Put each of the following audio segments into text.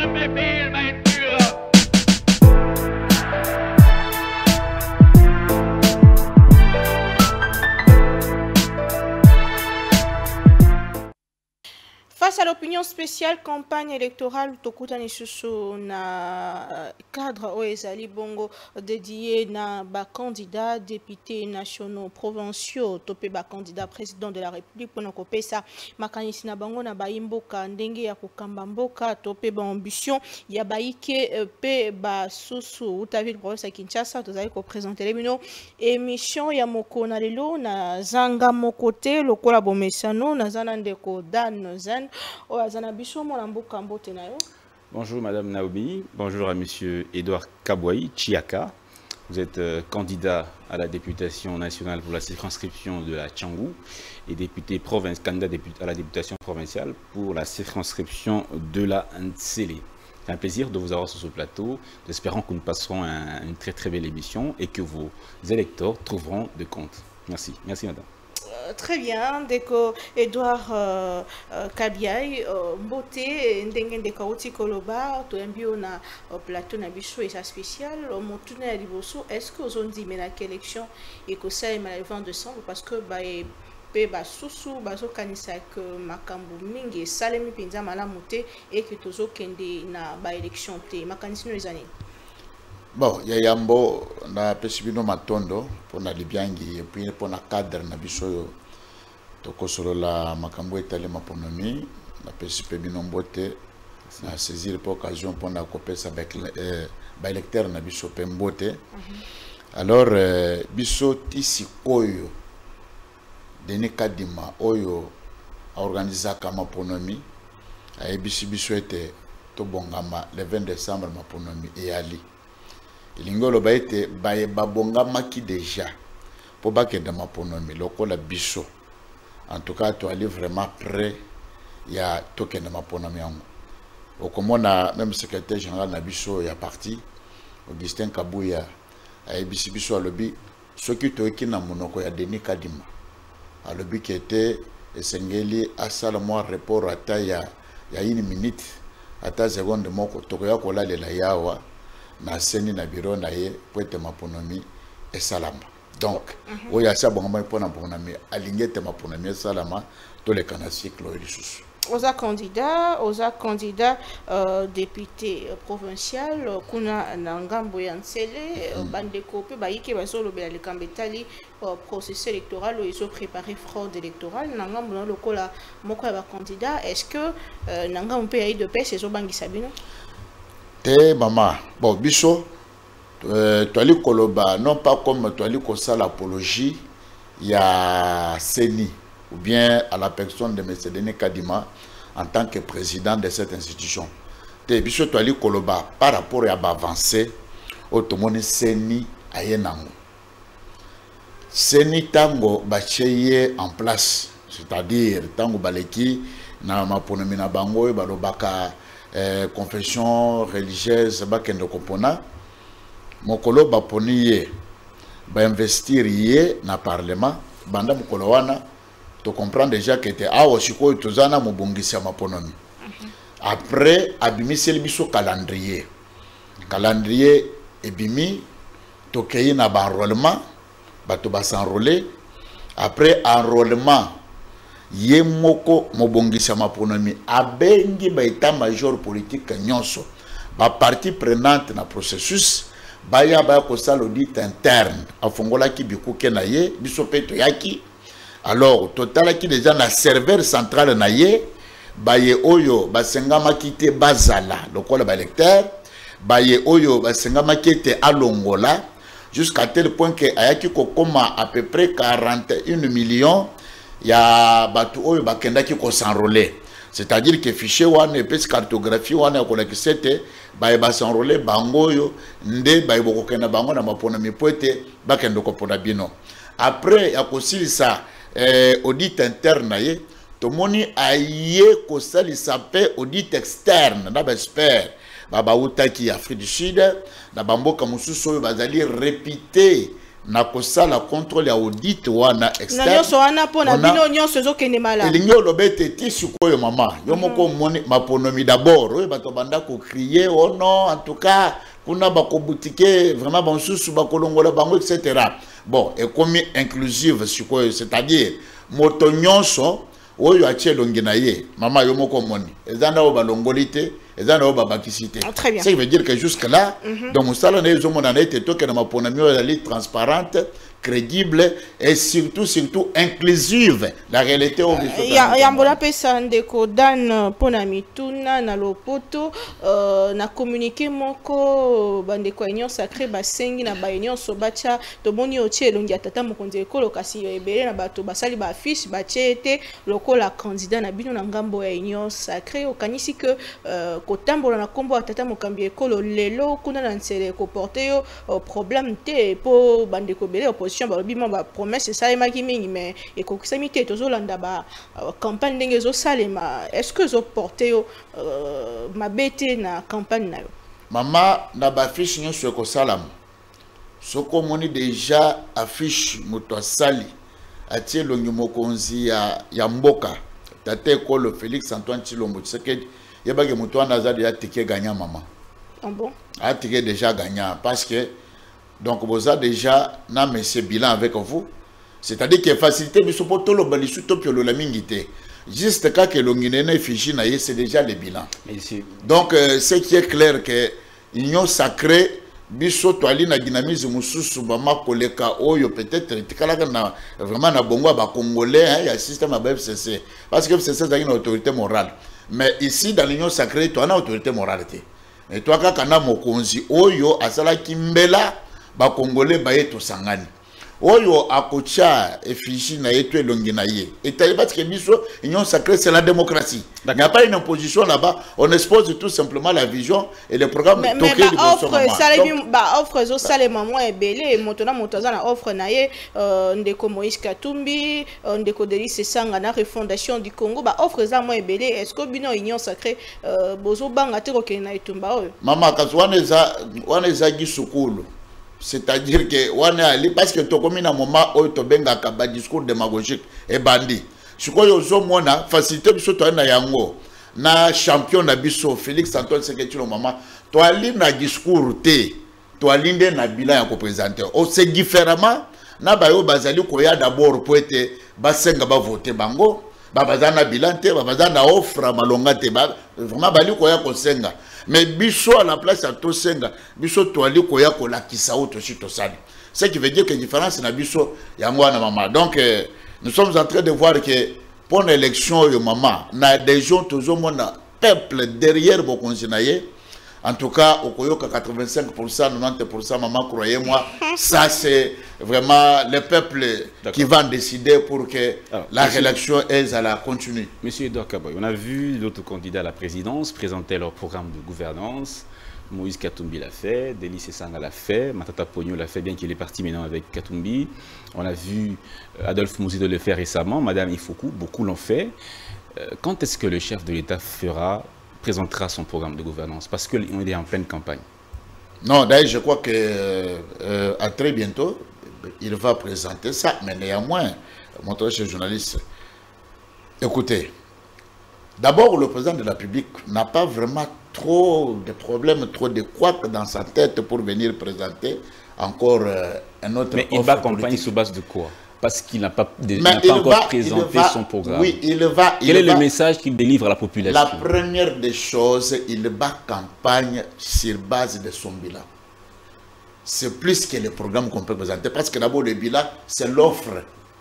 Face à l'opinion spéciale campagne électorale Tokuta Nisusu na cadre Oezali Bongo dédié na ba candidat députés nationaux provinciaux topé ba candidat président de la République pour kopesa makanisi na bango na ba imboka ndenge ya kokamba mboka topé ba ambition ya ba ike pe ba susu utavile province ya Kinshasa tozali ko présenter les bino émission ya moko na lelo na zanga mokote lokola bomesano na zana ndeko Dan Zen. Bonjour Madame Naomi, bonjour à Monsieur Edouard Kabouaï, Chiaka. Vous êtes candidat à la députation nationale pour la circonscription de la Tchangou et candidat à la députation provinciale pour la circonscription de la Ntsele. C'est un plaisir de vous avoir sur ce plateau. Espérons que nous passerons une très très belle émission et que vos électeurs trouveront de compte. Merci. Merci Madame. Très bien, deko Edouard Kabiai, Mbote, Ndenge de Kaouti Koloba, to embio na plateau na biso et sa spécial, Montune à Liboso, est-ce que vous avez dit mais la élection et que ça est mal le 20 décembre parce que ba susu bazo kanisa que makambu mingi salemi pinza malamute et que tozo kende na ba élection te makanisi no ezani. Bon, il y a Yambo, na pesibino matondo, pour na libiangi, et puis pour na cadre na biso toko solo la makambo etale maponomi, na pesibino mbote, na saisir pour occasion pour na kopesa avec ba électeur na biso pembote. Alors biso tisi koyo deni kadima oyo organiser kama maponomi, a biso ete to bongama le 20 décembre maponomi et ali. Lingolo ba ete babongama ki déjà pour bakenda maponomi lokola biso. En tout cas tu allais vraiment prêt ya tokenda maponomi yango. Okomona même secrétaire général na biso ya parti Augustin Kabuya a biso alobi soki toki na monoko ya Denis Kadima alobi qui était esengeli asala moi report ata ya une minute ata seconde moko tokoya kolalela yawa na seni na biro na ye poete maponomi et salama. Donc oya sa bongama pona maponomi alingete maponomi et salama to le kana cycle lisusu. Oza candidat député provincial kuna na ngambo ya Ntsele bandeko pe bayike bazolo bela le kambetali processus électoral où ils ont préparé fraude électorale na ngambo na lokola moko ya candidat. Est-ce que na ngambo pe ya de paix ces obangisa bino? Maman, bon, biso, toali koloba, non pas comme toali kosa l'apologie, il y a Seni, ou bien à la personne de M. Denis Kadima, en tant que président de cette institution. Biso toali koloba, par rapport à l'avancée, automone Seni ayenango. Seni tango bacheye en place, c'est-à-dire tango baleki, na maponomi na bango, balobaka, confession religieuse bakende kopona mokolo baponi ye ba investir ye na parlement banda mokolo wana to comprendre déjà que était awo siko tozana mobongisi maponomi après abimiseli biso calendrier ebimi to kei na ba enrôlement bato ba s'enrôler après enrôlement ye moko mobongisa maponomi abengi ba état major politique nyonso ba partie prenante na processus baya ba ko sala audit interne afongola ki bikuke na ye biso peto yaki alors total ki déjà na serveur central na ye baye oyo basengama kite bazala lokola ba électeur baye oyo basengama kite alongola jusqu'à tel point que ayaki kokoma à peu près 41 millions ya batu oyo bakendaki ko s'enrôler, c'est-à-dire que fichier wana epesi cartographie wana ko lekisete baye ba s'enrôler bango yo nde baye bokokenda bango na maponomi poete bakendo ko pona bino après ya kosilisa audit interne ye tomoni aye ko salisa pe audit externe na ba expert baba utaki Afrique du Sud na bamboka mususu oyo bazali répéter nakosa la contrôle ya audit wana externe. Na nyonso wana pona bino nyonso ezokende malamu. Elingo lobete ti sikoyo mama. Yo moko moni maponomi d'abord. Oyo bato banda ko crier oh non en tout cas kuna bako boutique vraiment bansusu bakolongola bango etc. Bon, et comme inclusive sikoyo c'est-à-dire moto nyonso oyo atie longi na ye mama yo moko moni ezanda o balongolite ezanda o babakisite. Très bien. Ça veut dire que jusque là donc musala na ezo mona na ete to ke na maponomi ya li transparente, crédible et surtout inclusive. La réalité au Yambola pesa ndeko dan pona mituna na lopoto na communiquer moko bandeko union sacré basengi na ba union sobacha to boni otie longi atata mokonzi ekolo kasi ebele na bato basali ba affiche bachete lokola candidat na bino na ngambo ya union sacré okanisi que kotambola na kombo atata mokambi ekolo lelo kuna na nsele ko porter yo problème te po bandeko bele opposition ba promesse ça et mingi mais et kokisami tozolanda ba campagne ndenge zo salema est-ce que zo porter ma bête na campagne na yo mama na ba affiche nyonso ko salam soko moni déjà affiche moto sali atie longi mokonzi ya mboka tate ekolo Félix Antoine Tshilombo Tshisekedi yebage moto wana azali ya tike gagnant mama. Ah bon? A tike déjà gagnant parce que donc vous avez déjà na monsieur bilan avec vous, c'est-à-dire que facilité biso poto lo balisu to piolo la mingité juste quand que l'onginene fichi na c'est déjà le bilan. Donc ce qui est clair que union sacrée biso to ali na dynamisme mususu ba makoleka oyo peut-être tikala na vraiment na bongo ba congolais il y a système à FCC parce que FCC c'est une autorité morale mais ici dans l'union sacrée tu as une autorité morale et toi kaka na mokonzi oyo asala kimbela ba congolais ba yeto sangani oyo akocha effigie na yeto elongi na ye et parce que biso union sacrée c'est la démocratie. Il n'y a pas une opposition là-bas, on expose tout simplement la vision et le programme toqué de offre ba offre zo sale maman ebele motona motoza na offre na ye ndeko Moïse Katumbi ndeko Delis Sanga na refondation du Congo ba offre za mo ebele est-ce que bino union sacrée bozo banga te ko na itumba oyo mama kazuana za gisukulu. C'est-à-dire que on est allé parce que tu comme un moment où tu benga kaba discours démagogique et bandit. Je crois que zo mona facilité biso to na yango na champion na biso Félix Antoine Tshisekedi lo mama to ali na discours te to alinde na bilan ya ko présenter. On c'est différemment na bayo bazali ko ya d'abord pour être basenga ba voter bango babazana bilan te babazana offre malonga te ba vraiment bali ko ya ko senga. Mais biso à la place à Tosenga, biso toali koya kola kisao to chito sali. Ce qui veut dire que différence na biso yangwa na mama. Donc nous sommes en train de voir que pour l'élection yo mama, na des gens toujours mon peuple derrière Bokonzi naye. En tout cas, au Koyoka 85%, 90%, maman, croyez-moi, ça c'est vraiment le peuple qui va décider pour que la réélection continue. Monsieur Edouard Kaboy, on a vu d'autres candidats à la présidence présenter leur programme de gouvernance. Moïse Katumbi l'a fait, Delis Sanga l'a fait, Matata Pogno l'a fait, bien qu'il est parti maintenant avec Katumbi. On a vu Adolphe Mouzido le faire récemment, Madame Ifoku, beaucoup l'ont fait. Quand est-ce que le chef de l'État présentera son programme de gouvernance parce qu'il est en pleine campagne? Non, d'ailleurs, je crois que à très bientôt, il va présenter ça. Mais néanmoins, mon cher journaliste, écoutez, d'abord, le président de la République n'a pas vraiment trop de problèmes, trop de couacs dans sa tête pour venir présenter encore un autre. Mais il va campagne sur base de quoi? Parce qu'il n'a pas, encore présenté son programme. Oui, il va. Quel est le message qu'il délivre à la population? La première des choses, il va campagne sur base de son bilan. C'est plus que le programme qu'on peut présenter. Parce que d'abord, le bilan, c'est l'offre.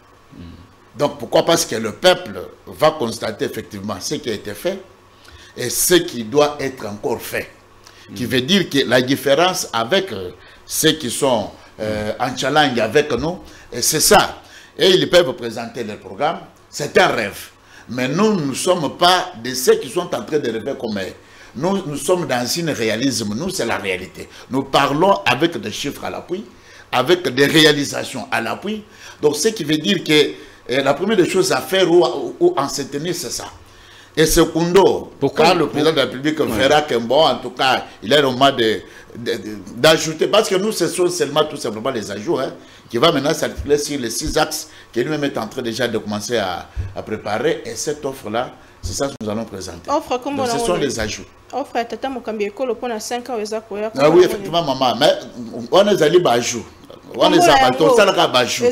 Donc, pourquoi? Parce que le peuple va constater effectivement ce qui a été fait et ce qui doit être encore fait. Qui veut dire que la différence avec ceux qui sont en challenge avec nous, c'est ça. Et ils peuvent présenter leur programme. C'est un rêve. Mais nous ne sommes pas de ceux qui sont en train de rêver comme eux. Nous sommes dans un réalisme. Nous, c'est la réalité. Nous parlons avec des chiffres à l'appui, avec des réalisations à l'appui. Donc, ce qui veut dire que la première des choses à faire ou en se tenir, c'est ça. Et secondo, quand le président de la République verra que bon, en tout cas, il est au moment d'ajouter, parce que nous, ce sont seulement tout simplement les ajouts. Hein. qui va maintenant s'articuler sur les 6 axes que lui-même est en train déjà de commencer à préparer. Et cette offre-là, c'est ça que nous allons présenter. Offre comme donc, ce sont les ajouts. Offre à Tata Mokambi École pour 5 ans. Ah oui, effectivement, maman. Mais on est allé ajouts. On est allé ajouts.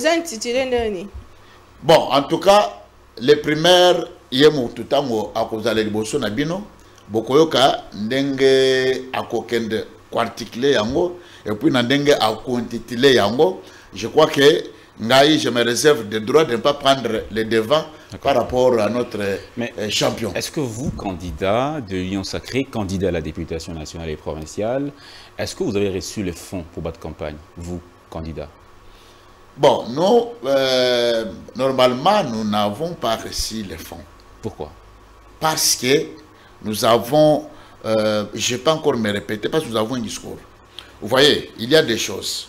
Bon, en tout cas, les primaires, yemo tutamo akozale liboso na bino, bokoyoka ndenge akokende articulé yango et puis ndenge akontitulé yango. Je crois que Ngaï, je me réserve le droit de ne pas prendre les devants par rapport à notre champion. Est-ce que vous, candidat de l'Union Sacrée, candidat à la députation nationale et provinciale, est-ce que vous avez reçu les fonds pour votre campagne, vous, candidat? Bon, nous, normalement, nous n'avons pas reçu les fonds. Pourquoi? Parce que nous avons, je ne vais pas encore me répéter, parce que nous avons un discours. Vous voyez, il y a des choses.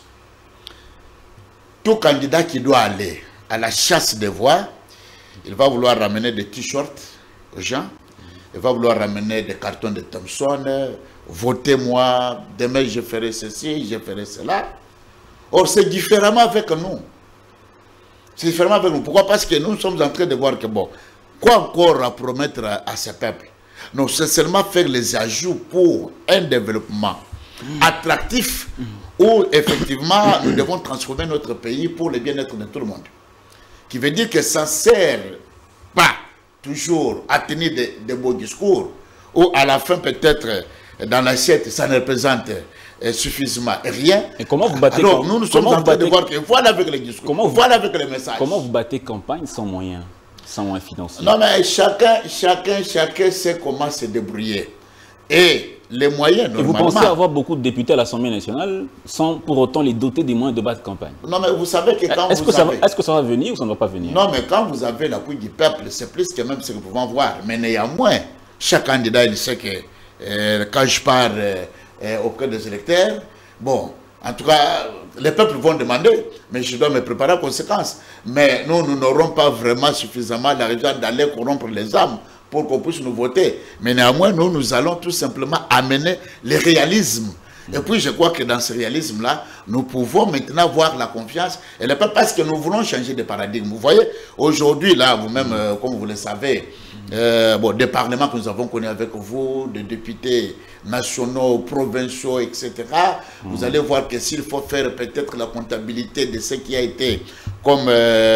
Tout candidat qui doit aller à la chasse des voix, il va vouloir ramener des t-shirts aux gens, il va vouloir ramener des cartons de Thomson, votez-moi, demain je ferai ceci, je ferai cela. Or, c'est différemment avec nous. C'est différemment avec nous. Pourquoi? Parce que nous sommes en train de voir que, bon, quoi encore à promettre à ce peuple? Non, c'est seulement faire les ajouts pour un développement attractif où, effectivement, nous devons transformer notre pays pour le bien-être de tout le monde. Qui veut dire que ça ne sert pas toujours à tenir de beaux discours ou à la fin, peut-être, dans l'assiette, ça ne représente suffisamment rien. Et comment vous battez? Alors, nous sommes en train de voir que voilà avec les discours, voilà avec les messages. Comment vous battez campagne sans moyens financiers? Non, mais chacun sait comment se débrouiller. Et les moyens, normalement... Et vous pensez avoir beaucoup de députés à l'Assemblée nationale sans pour autant les doter des moyens de battre campagne? Non, mais vous savez que quand est-ce que ça va venir ou ça ne va pas venir? Non, mais quand vous avez l'appui du peuple, c'est plus que même ce que nous pouvons voir. Mais néanmoins, chaque candidat, il sait que quand je pars auprès des électeurs, bon, en tout cas, les peuples vont demander, mais je dois me préparer aux conséquences. Mais nous n'aurons pas vraiment suffisamment l'argent d'aller corrompre les âmes pour qu'on puisse nous voter. Mais néanmoins, nous allons tout simplement amener le réalisme. Et puis, je crois que dans ce réalisme-là, nous pouvons maintenant voir la confiance. Et le peuple, parce que nous voulons changer de paradigme. Vous voyez, aujourd'hui, là, vous-même, comme vous le savez, bon, des parlements que nous avons connus avec vous, des députés nationaux, provinciaux, etc. Vous allez voir que s'il faut faire peut-être la comptabilité de ce qui a été comme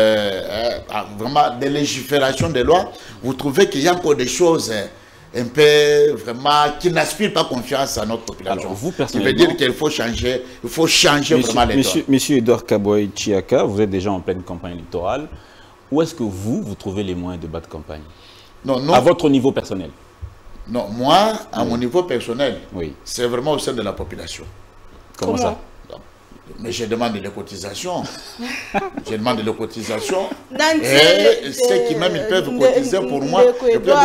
vraiment des légiférations des lois, vous trouvez qu'il y a encore des choses un peu vraiment qui n'inspirent pas confiance à notre population. Alors, vous, personnellement, ça veut dire qu'il faut changer, vraiment les temps. Monsieur Edouard Kabouaï Chiaka, vous êtes déjà en pleine campagne électorale. Où est-ce que vous trouvez les moyens de battre campagne? Non, à votre niveau personnel? Non, moi, à mon niveau personnel, oui, c'est vraiment au sein de la population. Comment ça? Mais je demande des cotisations. Je demande des cotisations. Et ceux qui même ils peuvent cotiser pour moi, ils peuvent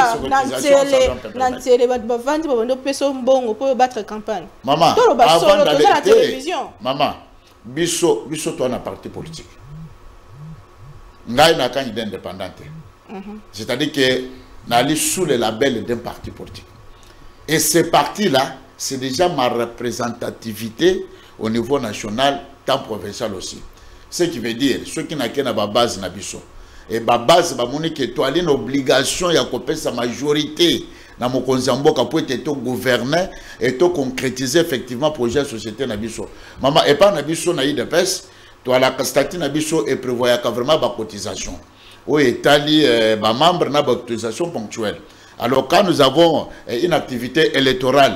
maman, avant d'aller, maman, biso toi na parti politique. Ngai na candidat indépendante. C'est-à-dire que n'allez sous le label d'un parti politique. Et ce parti-là, c'est déjà ma représentativité au niveau national, tant provincial aussi. Ce qui veut dire, ceux qui n'ont qu'une base na biso. Et ma base, que tu as une obligation de couper sa majorité dans mon Konzamboka pour être gouverné et concrétiser effectivement le projet de société na biso. Maman, et pas na biso na IDPS, tu as la statut na biso et prévoit vraiment la cotisation. Oui, Italie, membres na cotisation ponctuelle. Alors quand nous avons une activité électorale,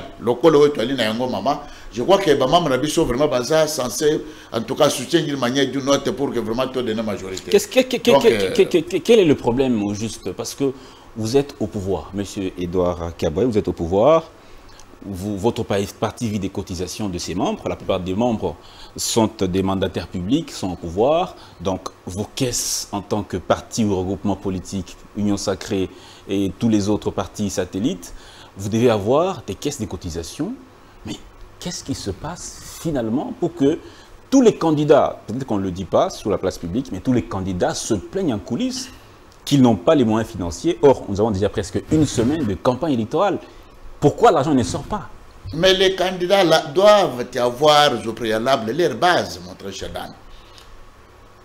je crois que les membres sont vraiment censés, en tout cas, soutenir d'une manière ou d'une autre pour que vraiment tout donne la majorité. Quel est le problème au juste? Parce que vous êtes au pouvoir, monsieur Edouard Kabouaï, vous êtes au pouvoir. Votre parti vit des cotisations de ses membres. La plupart des membres sont des mandataires publics, sont au pouvoir. Donc, vos caisses en tant que parti ou regroupement politique, Union Sacrée et tous les autres partis satellites, vous devez avoir des caisses de cotisations. Mais qu'est-ce qui se passe finalement pour que tous les candidats, peut-être qu'on ne le dit pas sur la place publique, mais tous les candidats se plaignent en coulisses qu'ils n'ont pas les moyens financiers. Or, nous avons déjà presque une semaine de campagne électorale. Pourquoi l'argent ne sort pas? Mais les candidats là, doivent avoir au préalable leur base, mon très cher Dan.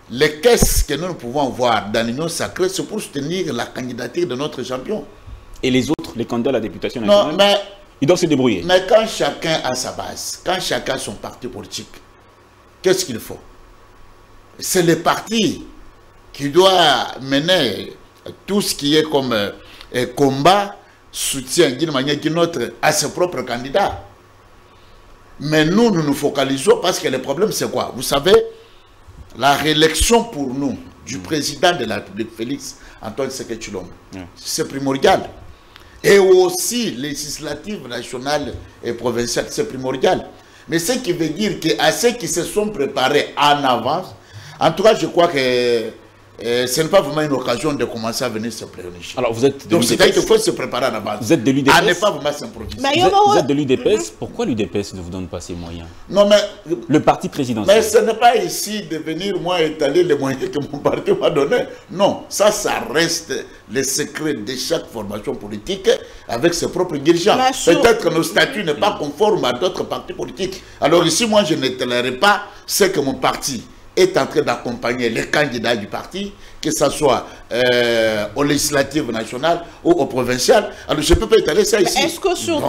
les caisses que nous pouvons voir dans l'Union sacrée, c'est pour soutenir la candidature de notre champion. Et les autres, les candidats à la députation nationale, non, mais, ils doivent se débrouiller. Mais quand chacun a sa base, quand chacun a son parti politique, qu'est-ce qu'il faut? C'est le parti qui doit mener tout ce qui est comme combat, soutien d'une manière ou d'une autre à ses propres candidats. Mais nous nous focalisons parce que le problème c'est quoi? Vous savez, la réélection pour nous du président de la République, Félix Antoine Tshisekedi Tshilombo, c'est primordial. Et aussi législatives nationales et provinciales, c'est primordial. Mais ce qui veut dire qu'à ceux qui se sont préparés en avance, en tout cas je crois que ce n'est pas vraiment une occasion de commencer à venir se préunifier. Alors vous êtes de donc c'est-à-dire qu'il faut se préparer en avance. Vous êtes de l'UDPS. À ne pas vraiment s'improviser. Vous êtes de l'UDPS. Pourquoi l'UDPS ne vous donne pas ces moyens? Non mais... Le parti présidentiel. Mais ce n'est pas ici de venir moi étaler les moyens que mon parti m'a donné. Non, ça reste le secret de chaque formation politique avec ses propres dirigeants. Peut-être que nos statuts ne sont pas conformes à d'autres partis politiques. Alors ici, moi, je ne tolérerai pas ce que mon parti est en train d'accompagner les candidats du parti, que ce soit aux législatives nationales ou aux provinciales. Alors je ne peux pas étaler ça ici. Est-ce que sur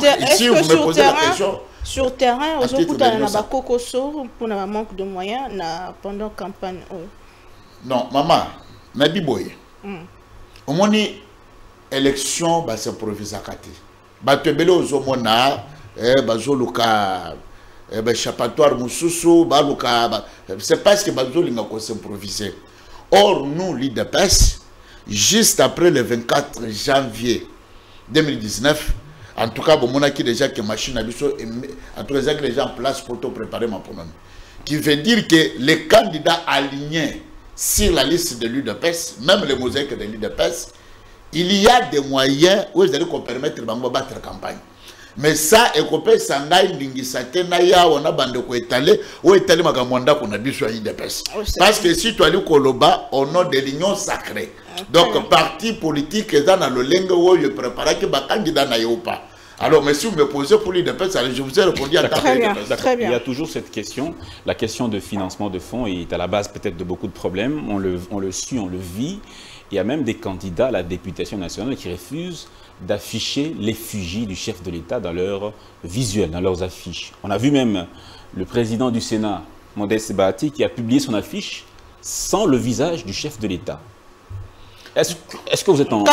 terrain, vous avez cocoso pour un manque de moyens pendant la campagne? Non, maman, Nabi Boye. Au moins, élection, c'est improvisé. Batebele aux homona, bazoluka. Échappatoire Moussoussou, c'est parce que Bazoli n'a pas s'improviser. Or, nous, l'IDPS, juste après le 24 janvier 2019, en tout cas, on a déjà que machine en tout cas, déjà en place pour te préparer ma promenade. Qui veut dire que les candidats alignés sur la liste de l'UDPS, même les mosaïques de l'UDPS, il y a des moyens où ils allaient permettre de battre la campagne. Mais ça, écopé sangai lingisate na ya on a bande ko étaler ou étaler makamwanda qu'on a biso IDPS. Parce que si tu as lu Koloba au nom de l'Union sacrée. Donc parti politique dans le lengue où je prépare que ba candidat na yo pas. Alors mais si vous me posez pour l'IDPS, je vous ai répondu à très bien. Il y a toujours cette question, la question de financement de fonds est à la base peut-être de beaucoup de problèmes, on le suit, on le vit. Il y a même des candidats à la députation nationale qui refusent d'afficher l'effigie du chef de l'État dans leurs visuels, dans leurs affiches. On a vu même le président du Sénat, Modeste Bahati, qui a publié son affiche sans le visage du chef de l'État. Est-ce que vous êtes en...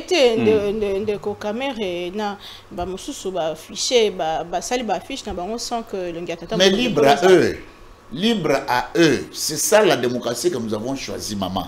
Mais libre à eux. Libre à eux. C'est ça la démocratie que nous avons choisie, maman.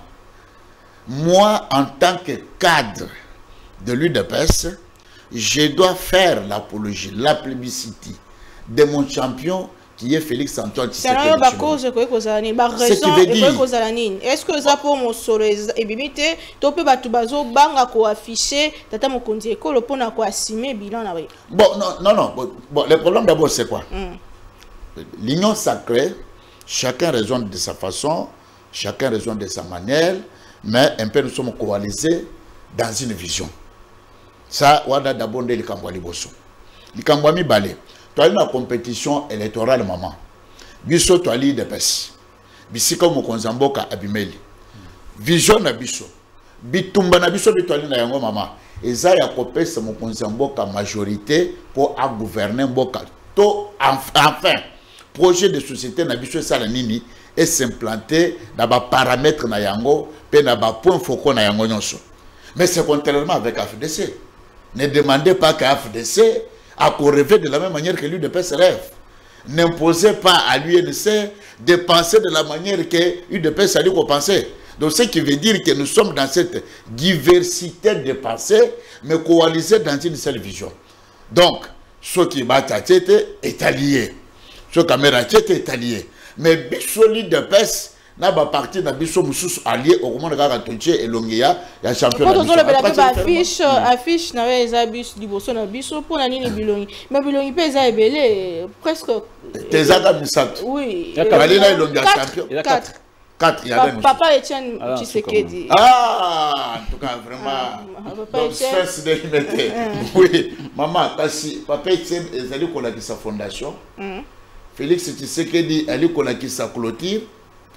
Moi, en tant que cadre de l'UDPS, je dois faire l'apologie, la plébiscite de mon champion qui est Félix Antoine Tshisekedi Tshilombo. Ce qui veut dire... Est-ce que ça pour mon solo et tu peux batubazo banga ko afficher tata mokonzi ekolo pour na ko assumer bilan na. Bon non. Bon, le problème d'abord c'est quoi? L'union sacrée, chacun raisonne de sa façon, chacun raisonne de sa manière, mais un peu nous sommes coalisés dans une vision. Ça, on a d'abord dit le Kambwali Bosso. Le Kambwami Balé. Tu as une compétition électorale, maman. Bisso, tu as l'IDPS. Bissika Mokonzamboka Abimeli. Vision na Bisso. Bitumba na Bisso, tu as l'IDPS, maman. Et ça, il y a copé ce Mokonzamboka majorité pour gouverner Mboka. Enfin, projet de société na Bisso Salanini et s'implanter dans les paramètres na yango, et dans les points focaux na yango nyonso. Mais c'est contrairement avec AFDC. Ne demandez pas qu'à AFDC à rêver de la même manière que l'UDPS rêve. N'imposez pas à l'UNC de penser de la manière que l'UDPS a dit qu'on pensait. Donc ce qui veut dire que nous sommes dans cette diversité de pensées, mais coalisés dans une seule vision. Donc, ce qui battent est allié. Ce qui est allié. Mais Bissoli de l'UDPS, na ba parti na biso mususu allié au moment de Tonche et Longia ya champion na biso affiche na eza biso liboso na biso pour na nini bilongi mais bilongi pe eza ebele presque tezaka misato oui bali na Longia champion 4 il y a papa Etienne Tshisekedi en tout cas vraiment donc stress de limité oui maman kasi papa Etienne ezali kola ki sa fondation Félix Tshisekedi ali kola ki sa clôture.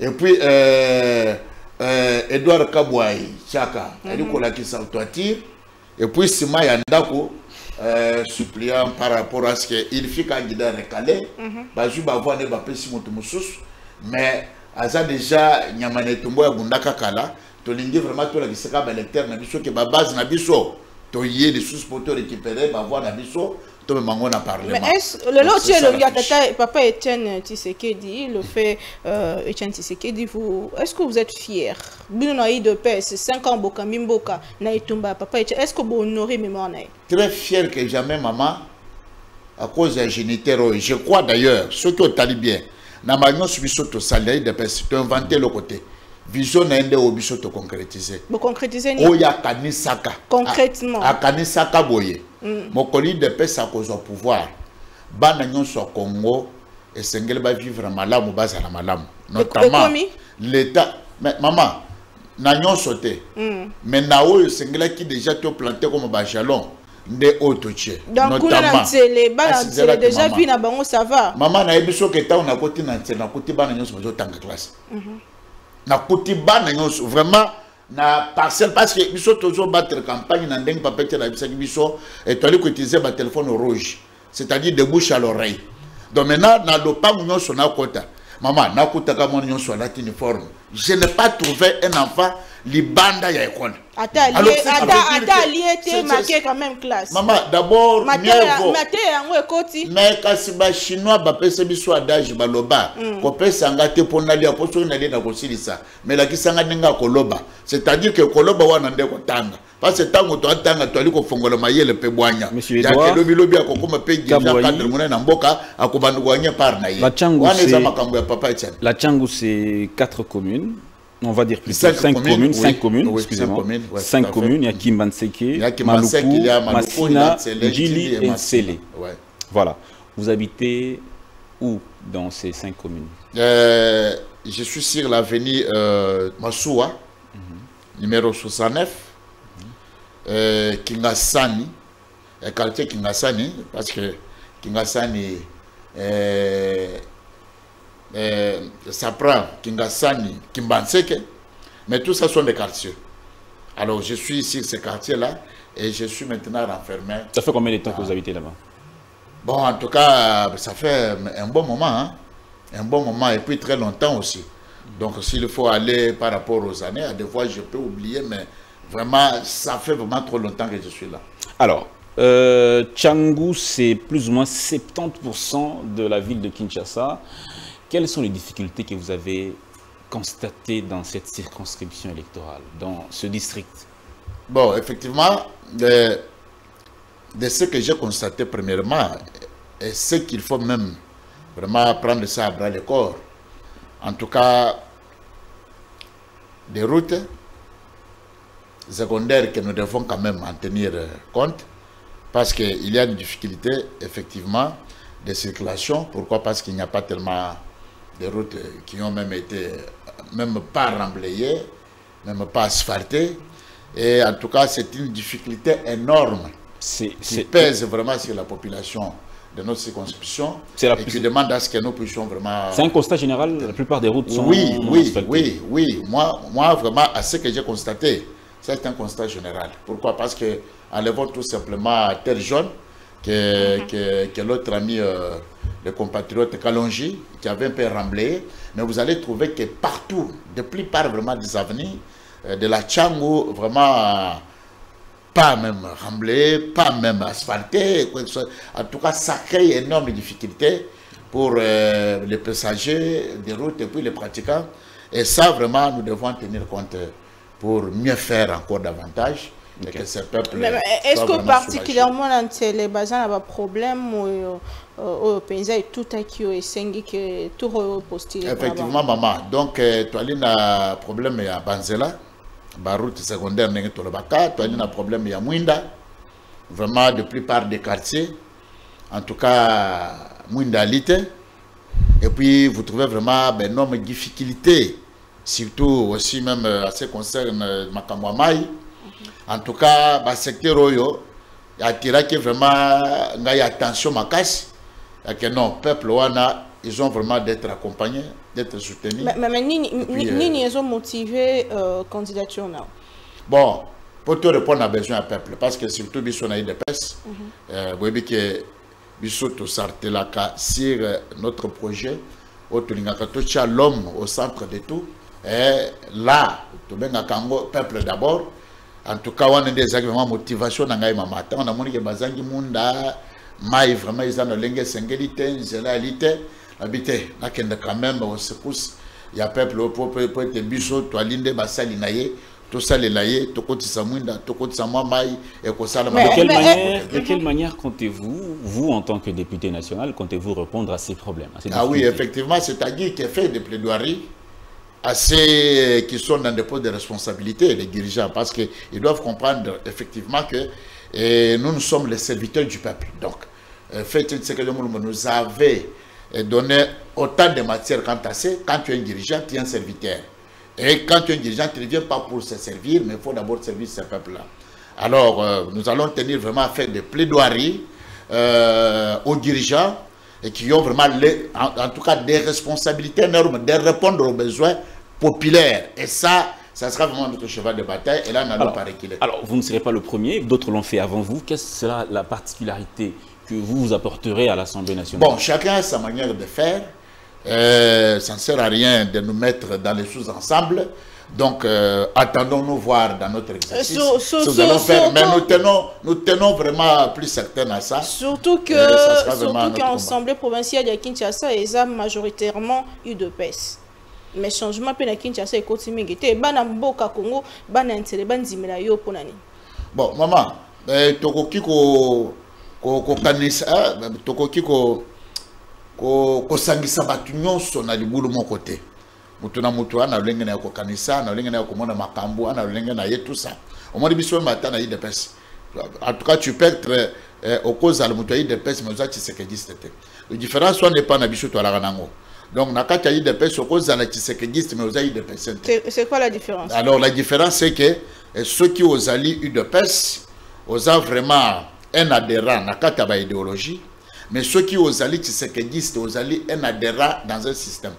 Et puis, Edouard Kabouaï, Chaka, elle dit sa toiture. Et puis, Sima Yandako, suppliant par rapport à ce qu'il fait candidat recalé, Bajou Bavoine et Bapesi Motomoussous, mais Aza déjà, Nyamane Tumbo et Bundaka Kala, Tolingi vraiment tout la qui sera l'électeur, Nabiso, qui est ma base Nabiso, Toyé, les sous-sporteurs récupérés, Bavoine Nabiso. Mais est-ce le lot le papa Etienne Tshisekedi, le fait Etienne Tshisekedi, est-ce que vous êtes fier? Binonaï de paix, c'est 5 ans Boka Mimboka, Naïtumba, papa Etienne, est-ce que vous honorez mémoire naï? Très fier que jamais maman, à cause d'un géniteur, je crois d'ailleurs, ceux qui ont talibien, Namagnon Subiso to salaire de paix, c'est inventé le côté. Vision n'a pas obligé de concrétiser. Vous concrétisez Oya Kanisaka. Concrètement. A Kanisaka Boye. Mon collègue de paix a cause au pouvoir. Banagnon soit Congo et Sengel va vivre malam ou bas à la malam. Notamment l'État. Mais maman, n'agnon sauté. Mais Nao Sengel qui déjà te planté comme Bachalon. De autoché. Donc, on a déjà vu na bango ça va. Maman n'a pas que ta on a côté na côté banagnon sur le classe. Na côté banagnon vraiment. Na parcelle parce que nous sommes toujours battre campagne na ndeng papa te la biso et toi les utiliser ma téléphone rouge, c'est-à-dire de bouche à l'oreille. Donc maintenant na lo pas nous sur na kota maman na kota ka mon sur la uniforme, je n'ai pas trouvé un enfant libanda ya école. Attends, lié marqué quand même classe. Maman, d'abord, mais quand c'est chinois, bah pèse biso adage baloba, ko pèse angate pour n'aller à poste n'aller na kosilisa. Mais la kisanga ninga koloba, c'est-à-dire que koloba wana nde ko tanga. Parce que tango to tanga to ali ko fongola mayele pe bwanya. Monsieur Edouard, lobi ako kuma pe déjà cadre mona na mboka akobandu gwanya par na ye. La Tchangou, la Tchangou c'est 4 communes. On va dire plus 5 communes, 5 communes, excusez-moi. 5 communes, il y a Kimbanseke, Maluku, Massina, Djili et Nsele. Voilà. Vous habitez où dans ces 5 communes? Je suis sur l'avenue Massoua, numéro 69, Kingasani, quartier Kingasani, parce que Kingasani, ça prend Kingasani, Kimbanseke, mais tout ça sont des quartiers. Alors je suis ici, ces quartiers-là, et je suis maintenant renfermé. Ça fait combien de temps que vous habitez là-bas? Bon, en tout cas, ça fait un bon moment, hein? Un bon moment, et puis très longtemps aussi. Donc s'il faut aller par rapport aux années, à des fois je peux oublier, mais vraiment, ça fait vraiment trop longtemps que je suis là. Alors, Tchangou, c'est plus ou moins 70% de la ville de Kinshasa. Quelles sont les difficultés que vous avez constatées dans cette circonscription électorale, dans ce district? Bon, effectivement, de ce que j'ai constaté premièrement, et ce qu'il faut même vraiment prendre ça à bras le corps, en tout cas, des routes secondaires que nous devons quand même en tenir compte, parce qu'il y a une difficulté, effectivement, de circulation. Pourquoi? Parce qu'il n'y a pas tellement des routes qui ont même été, même pas remblayées, même pas asphaltées. Et en tout cas, c'est une difficulté énorme qui pèse vraiment sur la population de notre circonscription et qui demande à ce que nous puissions vraiment... C'est un constat général, la plupart des routes sont asphaltées. Oui. Moi, vraiment, à ce que j'ai constaté, c'est un constat général. Pourquoi? Parce que enlevons tout simplement terre jaune, que l'autre ami, le compatriote Kalonji, qui avait un peu remblayé, mais vous allez trouver que partout, de plupart vraiment des avenues, de la Tchangou, vraiment pas même remblayé, pas même asphalté, en tout cas ça crée énormes difficultés pour les passagers des routes et puis les pratiquants, et ça vraiment nous devons tenir compte pour mieux faire encore davantage. Et que ces peuples est-ce que particulièrement dans les bazars, il y a un problème au pays et tout qui est sengi que tout postulé? Effectivement, maman. Donc, tu as un problème à Banzela, la route secondaire, tu as un problème à Mwinda, vraiment de plupart des quartiers, en tout cas, Mwinda Lite. Et puis, vous trouvez vraiment d'énormes difficultés, surtout aussi même à ce qui concerne Makamwamai. En tout cas, le secteur Oyo, il y a vraiment une attention à que non, le peuple, ils ont vraiment d'être accompagnés d'être soutenu. Mais Nini ont motivé candidature now. Bon, pour te répondre à besoin du peuple, parce que surtout, on a eu des pèses. Vous voyez que Bissoto Sartelaka sur notre projet, l'homme au centre de tout. Et là, tout le peuple d'abord. En tout cas, on a des arguments motivation dans les matin. On a montré que Bazangi Munda, Maï vraiment ils ont le lingue singalité, zélalité, habité. Là, quand même au secousse, il y a peuple pour être biso, toi l'inde basali naye, tout ça les naye, tout côté samunda, tout côté samamaï et que ça. De quelle manière comptez-vous, vous en tant que député national, comptez-vous répondre à ces problèmes? Ah oui, effectivement, c'est-à-dire qu'il fait des plaidoiries à ceux qui sont dans des postes de responsabilité, les dirigeants, parce qu'ils doivent comprendre effectivement que nous sommes les serviteurs du peuple. Donc, faites ce que nous avez donné autant de matières quand tu es un dirigeant, tu es un serviteur. Et quand tu es un dirigeant, tu ne viens pas pour se servir, mais il faut d'abord servir ce peuple-là. Alors, nous allons tenir vraiment à faire des plaidoiries aux dirigeants et qui ont vraiment, en tout cas, des responsabilités énormes de répondre aux besoins populaires. Et ça sera vraiment notre cheval de bataille. Et là, nous n'allons pas reculer. Alors, vous ne serez pas le premier, d'autres l'ont fait avant vous. Quelle sera la particularité que vous apporterez à l'Assemblée nationale? Bon, chacun a sa manière de faire. Ça ne sert à rien de nous mettre dans les sous-ensembles. Donc, attendons-nous voir dans notre exercice ce que nous allons faire. Mais nous tenons vraiment plus certains à ça. Surtout qu'en Assemblée provinciale de Kinshasa, ils ont majoritairement eu de pèse. Mais changement à Kinshasa est continué. Bana mboka Congo, bana intérêt, bana zimela yo ponani. Bon, maman, tokoki ko kanisa, tokoki ko sangisa batu nyonso na libulu mon côté. Mutuna mutu ana lenge na ko kanisa, na lenge na ko mona makambu, ana lenge na tout ça. Au moins biso matin na de pèse. En tout cas, tu peux être au cause à l'mutuaï de pèse, mais ça tu sais que c'était. Le différence soit n'est pas na biso to la ranango. Donc, na kata yi de pèse au cause à la tisekegiste, mais aux aïe de pèse. C'est quoi la différence? Alors, la différence, c'est que ceux qui aux alliés eu de pèse, ont vraiment un adhérent na kata ba idéologie, mais ceux qui aux alliés tisekegiste, aux alliés un adhérent dans un système.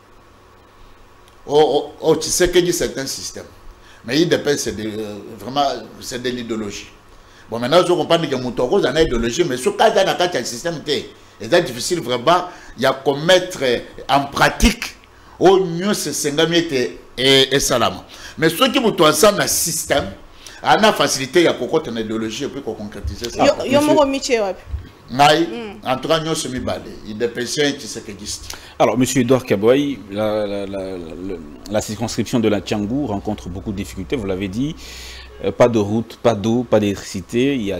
Tisekegiste, c'est un système. Mais il dépend, c'est vraiment de l'idéologie. Bon, maintenant, je comprends que Moutoro a une idéologie, mais ce cas dans le système, c'est difficile vraiment à mettre en pratique au mieux c'est 50 et salam. Mais ceux qui vous ensemble dans le système, on a facilité à cocoter une idéologie et puis qu'on concrétise ça. En tout cas, nous sommes il dépend qui c'est qui existe. Alors, M. Edouard Kabouaï, la circonscription de la Tchangou rencontre beaucoup de difficultés, vous l'avez dit. Pas de route, pas d'eau, pas d'électricité, il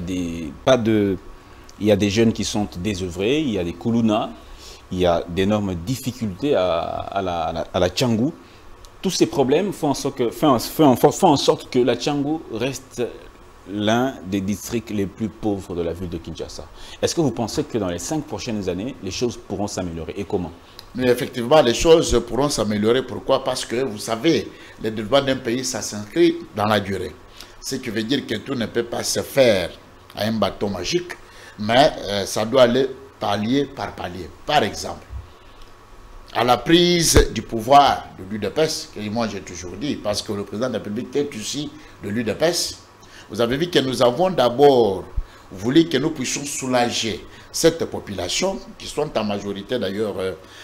y a des jeunes qui sont désœuvrés, il y a des koulounas, il y a d'énormes difficultés à la Tchangou. Tous ces problèmes font en sorte que la Tchangou reste l'un des districts les plus pauvres de la ville de Kinshasa. Est-ce que vous pensez que dans les 5 prochaines années, les choses pourront s'améliorer? Et comment? Mais effectivement, les choses pourront s'améliorer. Pourquoi? Parce que, vous savez, le développement d'un pays, ça s'inscrit dans la durée. Ce qui veut dire que tout ne peut pas se faire à un bâton magique, mais ça doit aller palier par palier. Par exemple, à la prise du pouvoir de l'UDPS, que moi j'ai toujours dit, parce que le président de la République est aussi de l'UDPS, vous avez vu que nous avons d'abord voulu que nous puissions soulager cette population, qui sont en majorité d'ailleurs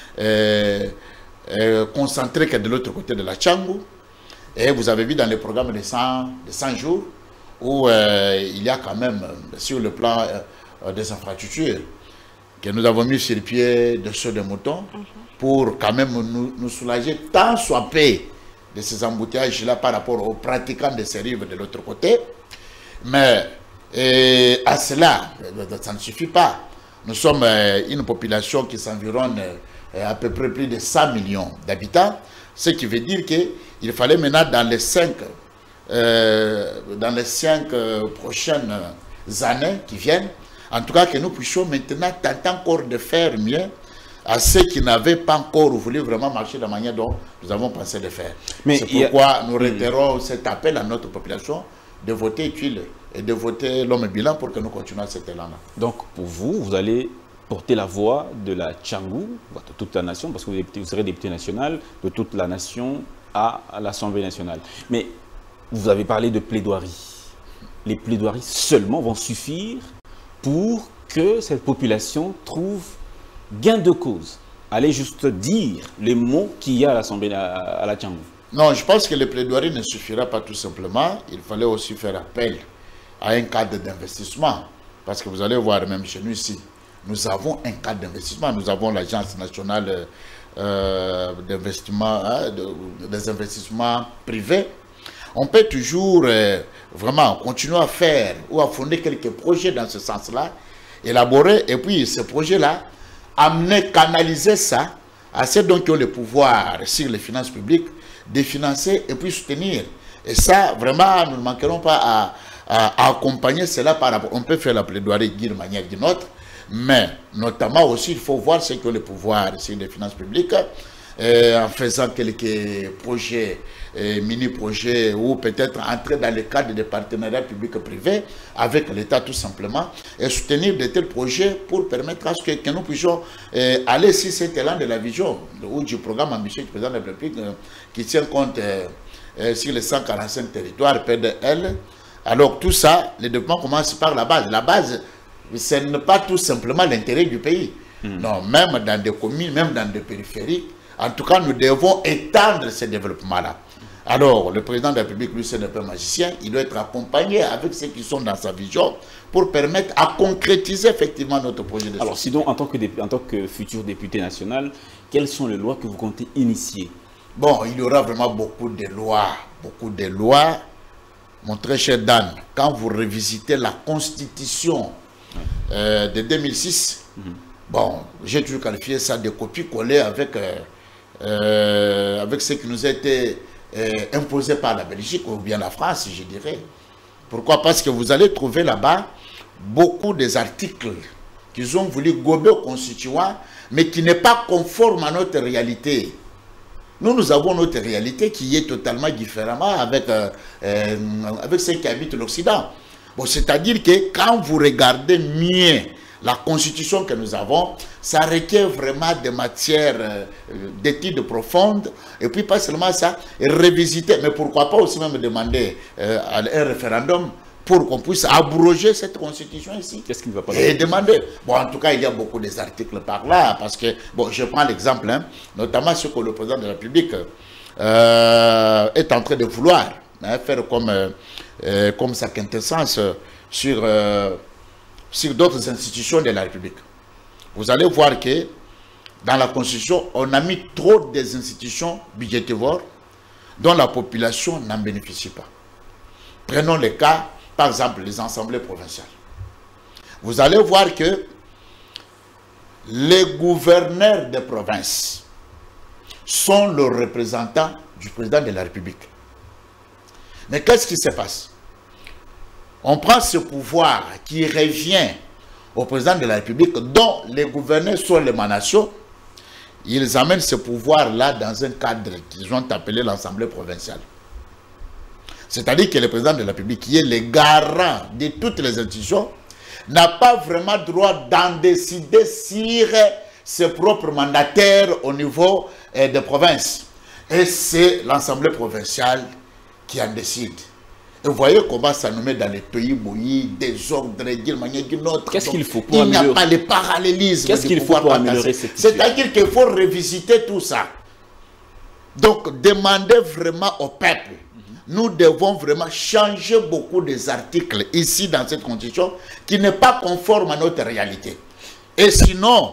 concentrées que de l'autre côté de la Tchangou. Et vous avez vu dans le programme de 100 jours, où il y a quand même, sur le plan des infrastructures, que nous avons mis sur le pied de ceux de moutons, pour quand même nous soulager tant soit peu de ces embouteillages-là par rapport aux pratiquants de ces rives de l'autre côté. Mais à cela, ça ne suffit pas. Nous sommes une population qui s'environne à peu près plus de 100 millions d'habitants, ce qui veut dire qu'il fallait maintenant dans les 5 prochaines années qui viennent, en tout cas que nous puissions maintenant tenter encore de faire mieux à ceux qui n'avaient pas encore voulu vraiment marcher de la manière dont nous avons pensé de faire. C'est pourquoi nous réitérons cet appel à notre population de voter utile et de voter l'homme bilan pour que nous continuions cet élan-là. Donc pour vous, vous allez porter la voix de la Tchangou, de toute la nation, parce que vous serez député national, de toute la nation à l'Assemblée nationale. Mais vous avez parlé de plaidoirie. Les plaidoiries seulement vont suffire pour que cette population trouve gain de cause. Allez juste dire les mots qu'il y a à l'Assemblée, à la Tchangou. Non, je pense que les plaidoiries ne suffira pas tout simplement. Il fallait aussi faire appel à un cadre d'investissement. Parce que vous allez voir, même chez nous ici, nous avons un cadre d'investissement. Nous avons l'Agence nationale d'investissement, des investissements privés. On peut toujours vraiment continuer à faire ou à fonder quelques projets dans ce sens-là, élaborer, et puis ce projet-là, amener, canaliser ça à ceux dont qui ont le pouvoir sur les finances publiques, de financer et puis soutenir. Et ça, vraiment, nous ne manquerons pas à accompagner cela par rapport. On peut faire la plaidoirie d'une manière ou d'une autre, mais notamment aussi, il faut voir ceux qui ont le pouvoir sur les finances publiques, en faisant quelques projets, mini-projets, ou peut-être entrer dans le cadre des partenariats publics-privés avec l'État tout simplement, et soutenir de tels projets pour permettre à ce que nous puissions aller sur cet élan de la vision ou du programme ambitieux du président de la République qui tient compte sur les 145 territoires PDL. Alors tout ça, le développement commence par la base. La base, ce n'est pas tout simplement l'intérêt du pays. Non, même dans des communes, même dans des périphériques, en tout cas, nous devons étendre ce développement-là. Alors, le président de la République, lui, ce n'est pas magicien, il doit être accompagné avec ceux qui sont dans sa vision pour permettre à concrétiser effectivement notre projet de société. Alors, sinon, en tant que futur député national, quelles sont les lois que vous comptez initier? Bon, il y aura vraiment beaucoup de lois, beaucoup de lois. Mon très cher Dan, quand vous revisitez la Constitution de 2006, bon, j'ai toujours qualifié ça de copie-coller avec ce qui nous a été imposé par la Belgique ou bien la France, je dirais. Pourquoi? Parce que vous allez trouver là-bas beaucoup des articles qu'ils ont voulu gober aux constituants, mais qui n'est pas conforme à notre réalité. Nous avons notre réalité qui est totalement différemment avec ceux qui habitent l'Occident. Bon, c'est-à-dire que quand vous regardez mieux la constitution que nous avons, ça requiert vraiment des matières d'études profondes, et puis pas seulement ça, et revisiter, mais pourquoi pas aussi même demander un référendum pour qu'on puisse abroger cette constitution ici. Qu'est-ce qui ne va pas et demander. Bon, en tout cas, il y a beaucoup d'articles par là, parce que, bon, je prends l'exemple, hein, notamment ce que le président de la République est en train de vouloir faire comme sa quintessence sur d'autres institutions de la République. Vous allez voir que dans la Constitution, on a mis trop des institutions budgétivores dont la population n'en bénéficie pas. Prenons le cas, par exemple, les assemblées provinciales. Vous allez voir que les gouverneurs des provinces sont le représentant du président de la République. Mais qu'est-ce qui se passe? On prend ce pouvoir qui revient au président de la République, dont les gouverneurs sont l'émanation. Ils amènent ce pouvoir-là dans un cadre qu'ils ont appelé l'Assemblée provinciale. C'est-à-dire que le président de la République, qui est le garant de toutes les institutions, n'a pas vraiment droit d'en décider sur ses propres mandataires au niveau des provinces. Et c'est l'Assemblée provinciale qui en décide. Et vous voyez comment ça nous met dans les pays bouillis, désordre, d'une manière ou d'une autre. Qu'est-ce qu'il faut pour améliorer? Il n'y a pas le parallélisme. Qu'est-ce qu'il faut pour améliorer cette situation? C'est-à-dire qu'il faut revisiter tout ça. Donc, demander vraiment au peuple. Nous devons vraiment changer beaucoup des articles ici dans cette constitution qui n'est pas conforme à notre réalité. Et sinon,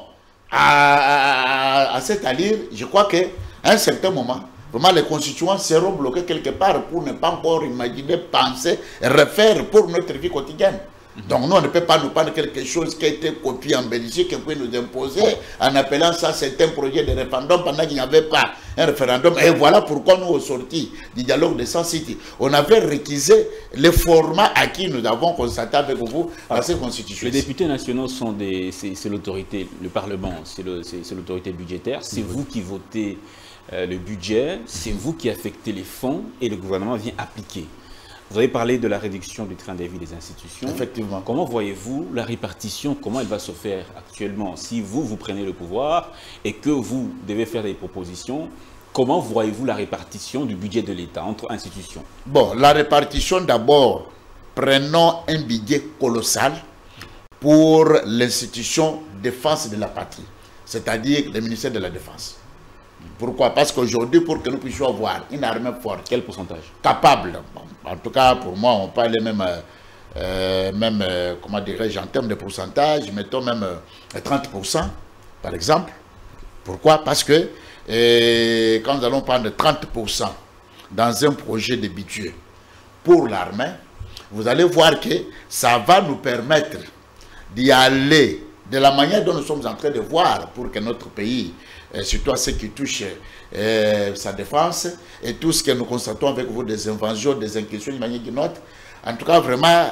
à cette allure, je crois qu'à un certain moment, vraiment les constituants seront bloqués quelque part pour ne pas encore imaginer, penser, refaire pour notre vie quotidienne. Donc nous, on ne peut pas nous prendre quelque chose qui a été copié en Belgique et puis nous imposer en appelant ça c'est un projet de référendum pendant qu'il n'y avait pas un référendum. Et voilà pourquoi nous, au sorti du dialogue de Sun City, on avait réquisé le format à qui nous avons constaté avec vous dans cette constitution. Les députés nationaux sont c'est l'autorité, le Parlement, c'est l'autorité budgétaire, c'est vous qui votez le budget, c'est vous qui affectez les fonds et le gouvernement vient appliquer. Vous avez parlé de la réduction du train de vie des institutions. Effectivement. Comment voyez-vous la répartition, comment elle va se faire actuellement? Si vous prenez le pouvoir et que vous devez faire des propositions, comment voyez-vous la répartition du budget de l'État entre institutions? Bon, la répartition d'abord, prenons un budget colossal pour l'institution défense de la patrie, c'est-à-dire le ministère de la Défense. Pourquoi? Parce qu'aujourd'hui, pour que nous puissions avoir une armée forte. Quel pourcentage? Capable. Bon, en tout cas, pour moi, on parle même comment dirais-je, en termes de pourcentage, mettons même 30%, par exemple. Pourquoi? Parce que quand nous allons prendre 30% dans un projet de budget pour l'armée, vous allez voir que ça va nous permettre d'y aller de la manière dont nous sommes en train de voir pour que notre pays, surtout à ce qui touche sa défense et tout ce que nous constatons avec vous, des invasions, des incursions d'une manière ou d'une autre. En tout cas, vraiment,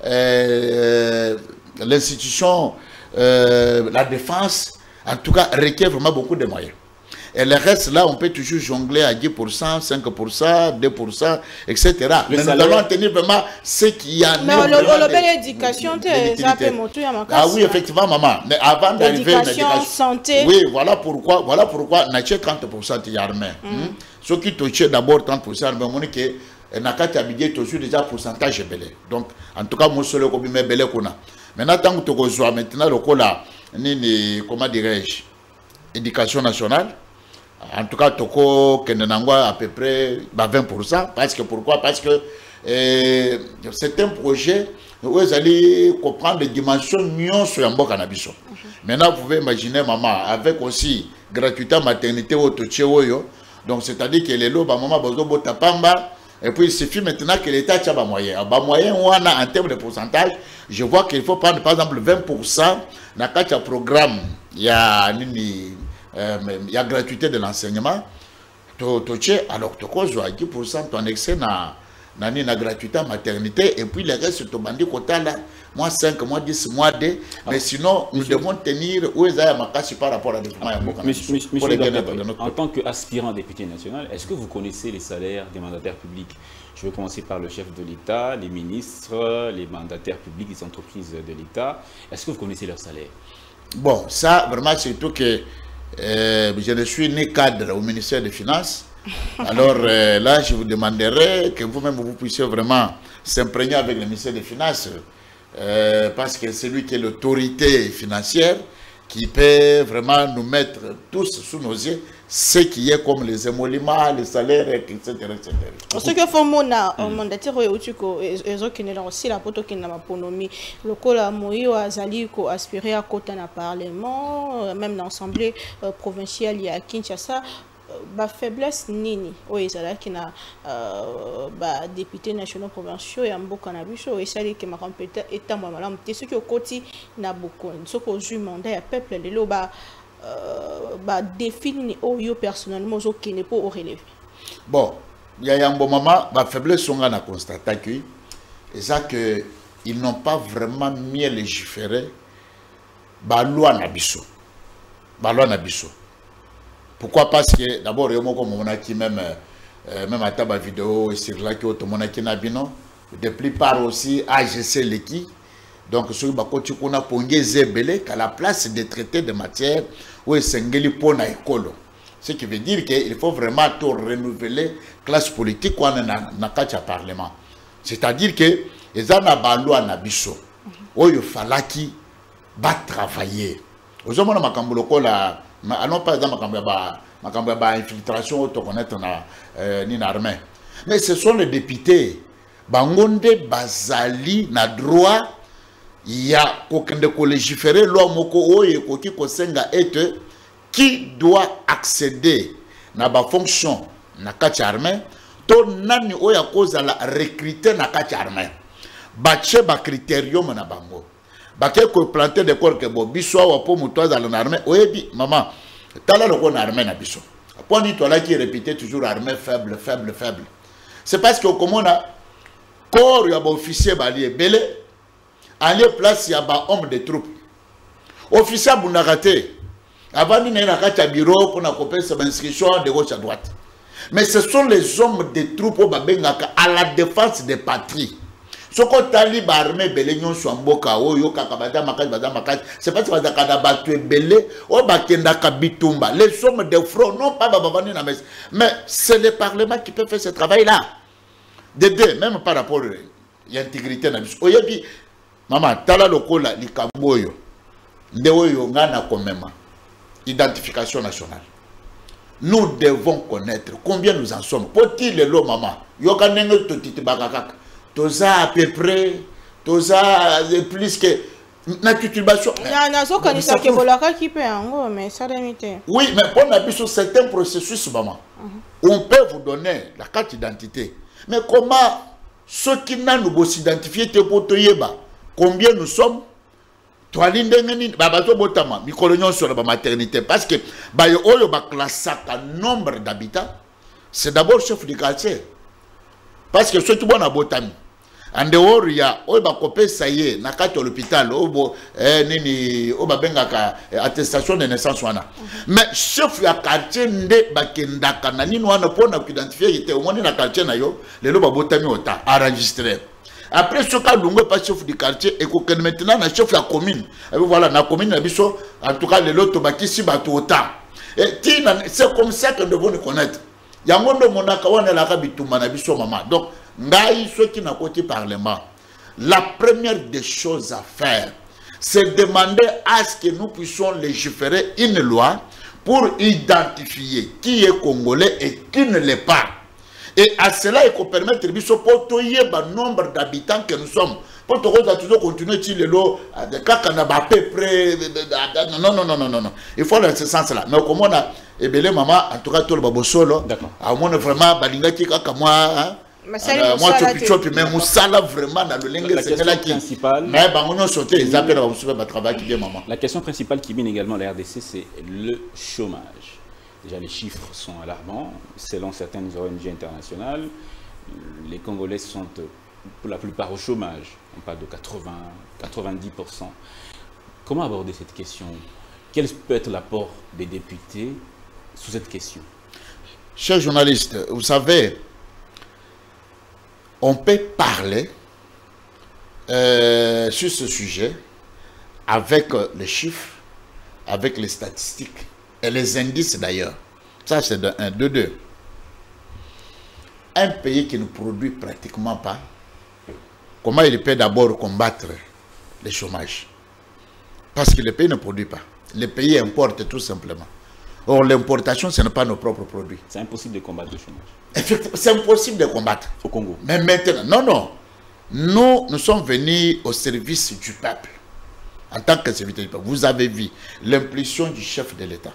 l'institution, la défense, en tout cas, requiert vraiment beaucoup de moyens. Et le reste, là, on peut toujours jongler à 10%, 5%, 2%, etc. Mais nous allons tenir vraiment ce qu'il y a. Mais on a l'éducation, ah oui, effectivement, maman. Mais avant d'arriver à l'éducation, santé. Oui, voilà pourquoi, nous avons 30% de l'armée. Ce qui touche d'abord 30%, mais que nakati abidé toujours déjà pourcentage belé. Donc, en tout cas, moi, seul le combien belé qu'on a. Maintenant, tant que tu as maintenant le cola, comment dirais-je, éducation nationale. En tout cas, Toko Kenenangwa à peu près 20%. Parce que pourquoi? Parce que c'est un projet où vous allez comprendre les dimensions mieux sur un bon cannabis. Maintenant, vous pouvez imaginer, maman, avec aussi gratuité maternité au Tocheoyo. Donc, c'est-à-dire que les lots, maman, Bozo Botapamba. Et puis, il suffit maintenant que l'État ait un moyen. En termes de pourcentage, je vois qu'il faut prendre par exemple 20% dans le programme. Il y a gratuité de l'enseignement. Alors, tu as 10% ton excès dans la gratuité maternité. Et puis, le reste, tu as dit là, moi 5, moi 10, moi 2. Mais sinon, nous devons tenir où ils ont par rapport à développement. Monsieur, en tant qu'aspirant député national, est-ce que vous connaissez les salaires des mandataires publics? Je vais commencer par le chef de l'État, les ministres, les mandataires publics des entreprises de l'État. Est-ce que vous connaissez leurs salaires? Bon, ça, vraiment, c'est tout que je ne suis né cadre au ministère des Finances. Alors là, je vous demanderai que vous-même, vous puissiez vraiment s'imprégner avec le ministère des Finances. Parce que c'est lui qui est l'autorité financière qui peut vraiment nous mettre tous sous nos yeux ce qui est comme les émoluments, les salaires, etc. Ce que faut mona mandataire otuko ezokinela aussi la poto qui n'a pas ponomi le kola moyo azali ko aspirer à côté na parlement même dans l'assemblée provinciale il y a Kinshasa. Ba faiblesse nini oezala qui na ba député national provinciaux et mboka na biso esali ke makompeta etambo malamu te ce que okoti na bokoni ce que ozu mandat ya peuple lelo ba définir oyo personnellement zo qui n'est pas au relever. Bon, il y a un bon moment ba faiblesse on a constaté que et ça que ils n'ont pas vraiment mieux légiféré ba loi na biso. Ba loi na biso. Pourquoi? Parce que d'abord, il y a même à table vidéo sur là qui est nabino. De plupart aussi AGC l'équipe. Donc, ce qu'on a pongé zébélé qu'à la place de traiter de matière où est sengeli pona écolo. Ce qui veut dire qu'il faut vraiment tout renouveler classe politique quand on a un parlement. C'est-à-dire que les gens n'ont loi nabiso où il fallait qu'ils travailler. Aux hommes on a allons pas dans ma infiltration autoconnecte ni l'armée. Mais ce sont les députés. Bangonde Bazali na droit il y a aucun de légiférer loi moko oye koki kosenga ete qui doit accéder na ba fonction na kati armée to nani oya koza la recruter na kati armée. Bache ba critérium na bango. Baké ko planter des corps que bo biso wa po muto dans l'armée oyebi maman tala le ko na armée na biso point dit toi là qui répétait toujours armée faible faible faible c'est parce que comme on a corps ya ba officier balié belé aller place ya ba homme de troupe officier bunakate avant ni na kata bureau pour na copier sa inscription de gauche à droite Mais ce sont les hommes des troupes à la défense des patries. Ce qu'on tali armée belé nyon swamboka oyo kakabada makaj c'est pas ça kada battu belé o bakenda kabitumba les sommes de front non pas babani na messe mais c'est le parlement qui peut faire ce travail là de deux même par rapport à l'intégrité na biso oyebi maman tala lokola likamboyo nde oyo ngana komema identification nationale. Nous devons connaître combien nous en sommes. Poti le lo maman yoka nenge totiti bakakaka toza à peu près toza plus que na cultivation. Oui, mais on appuie sur certains processus maman. On peut vous donner la carte d'identité. Mais comment ceux qui n'ont pas identifié te potoyeba combien nous sommes? Toi l'indemnité babato botama mikolonyon sur la maternité parce que ba yo oyo ba classe à nombre d'habitants c'est d'abord chef du quartier parce que ceux qui bon à botami en dehors il y a oyo ba kopé ça y est na kati l'hôpital obo nini oba bengaka attestation de naissance wana mais chef ya quartier nde bakendaka na nini wana pona identifier était au moins na quartier na yo le lo ba botami ota enregistrer. Après ce cas, nous pas chef du quartier et que maintenant na chef la commune. Et voilà, la commune en tout cas les lots baki si bato autant. Et c'est comme ça que nous devons nous connaître. Il y a un monde mon akawana la kabituma na biso maman. Donc ngai ceux qui n'a côté parlement. La première des choses à faire, c'est demander à ce que nous puissions légiférer une loi pour identifier qui est congolais et qui ne l'est pas. Et à cela, il faut permettre de nombre d'habitants que nous sommes. Pour toujours continuer le lot de à peu près. Non. Il faut dans ce sens-là. Mais comme on a ébélé maman, en tout cas tout le babosolo. D'accord. À moins vraiment balinga qui comme moi. Moi tu mais moussala vraiment dans le lingue c'est là qui. Mais on a sauté les appels à travail qui vient maman. La question principale qui mine également la RDC, c'est le chômage. Déjà, les chiffres sont alarmants. Selon certaines ONG internationales, les Congolais sont pour la plupart au chômage. On parle de 80-90%. Comment aborder cette question? Quel peut être l'apport des députés sur cette question? Chers journalistes, vous savez, on peut parler sur ce sujet avec les chiffres, avec les statistiques. Et les indices d'ailleurs, ça c'est de 1, 2, 2. Un pays qui ne produit pratiquement pas, comment il peut d'abord combattre le chômage? Parce que le pays ne produit pas. Le pays importe tout simplement. Or l'importation, ce n'est pas nos propres produits. C'est impossible de combattre le chômage. Effectivement, c'est impossible de combattre. Au Congo. Mais maintenant, non. Nous sommes venus au service du peuple. En tant que serviteur du peuple, vous avez vu l'impulsion du chef de l'État.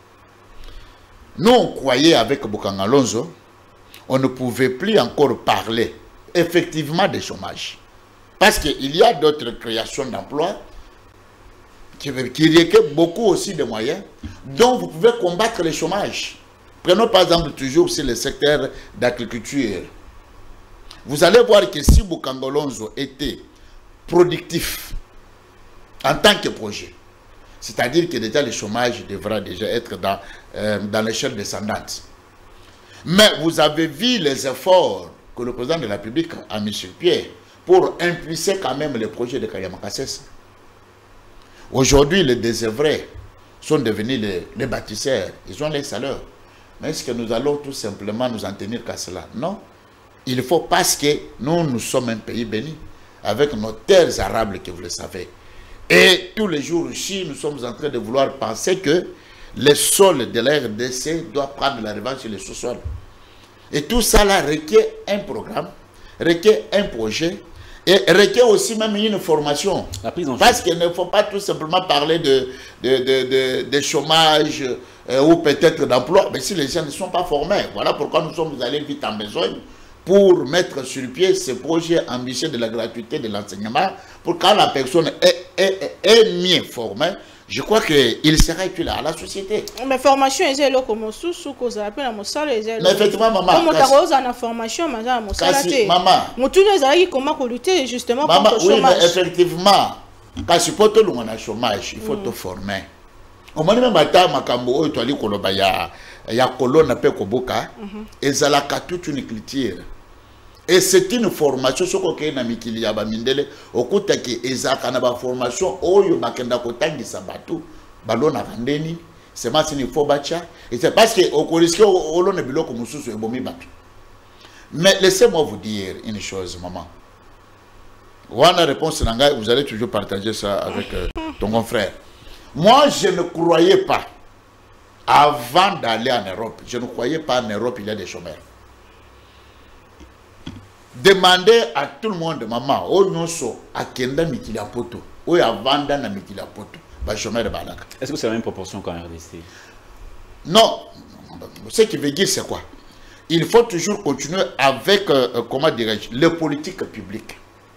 Nous, on croyait avec Bokanga Lonzo, on ne pouvait plus encore parler effectivement des chômage. Parce qu'il y a d'autres créations d'emplois qui requièrent beaucoup aussi de moyens, dont vous pouvez combattre le chômage. Prenons par exemple toujours aussi le secteur d'agriculture. Vous allez voir que si Bokanga Lonzo était productif en tant que projet, c'est-à-dire que déjà le chômage devra déjà être dans l'échelle descendante. Mais vous avez vu les efforts que le président de la République a mis sur pied pour impulser quand même les projets de Kayama-Kasese. Aujourd'hui, les désœuvrés sont devenus les bâtisseurs. Ils ont les salaires. Mais est-ce que nous allons tout simplement nous en tenir qu'à cela? Non. Il faut parce que nous sommes un pays béni, avec nos terres arables que vous le savez. Et tous les jours ici, nous sommes en train de vouloir penser que les sols de la RDC doivent prendre la revanche sur les sous-sols. Et tout ça là requiert un programme, requiert un projet et requiert aussi même une formation. Parce qu'il ne faut pas tout simplement parler de chômage ou peut-être d'emploi. Mais si les gens ne sont pas formés, voilà pourquoi nous sommes allés vite en besoin pour mettre sur pied ce projet ambitieux de la gratuité de l'enseignement, pour quand la personne est mieux formée, je crois qu'il sera utile à la société. Mais formation est là comme sous cause appelle la mossale est mais effectivement maman. Comme on a formation maman mossale maman. Mon tout les amis comment lutter justement contre le chômage. Oui mais effectivement quand tu peux te le chômage, il faut te former. au moins même ata makambo oyo toali koloba ya colonne pe koboka ezalaka toute une culture. Et c'est une formation ce que na mikili ya ba mindele okutaki ezaka na ba formation oyo bakenda kotangisa batu balona kandeni c'est pas une faut bacha et c'est parce que au risque olone biloko mususu ebomi batu. Mais laissez-moi vous dire une chose, maman. Wana réponse nanga, vous allez toujours partager ça avec ton confrère. Moi, je ne croyais pas, avant d'aller en Europe, je ne croyais pas en Europe il y a des chômeurs. Demandez à tout le monde, maman, oh nyonso akenda mikila poto, oh avanda na mikila poto, ba chômeur de balaka. Est-ce que c'est la même proportion qu'en RDC? Non, ce qui veut dire c'est quoi? Il faut toujours continuer avec, comment dirais-je, les politiques publiques.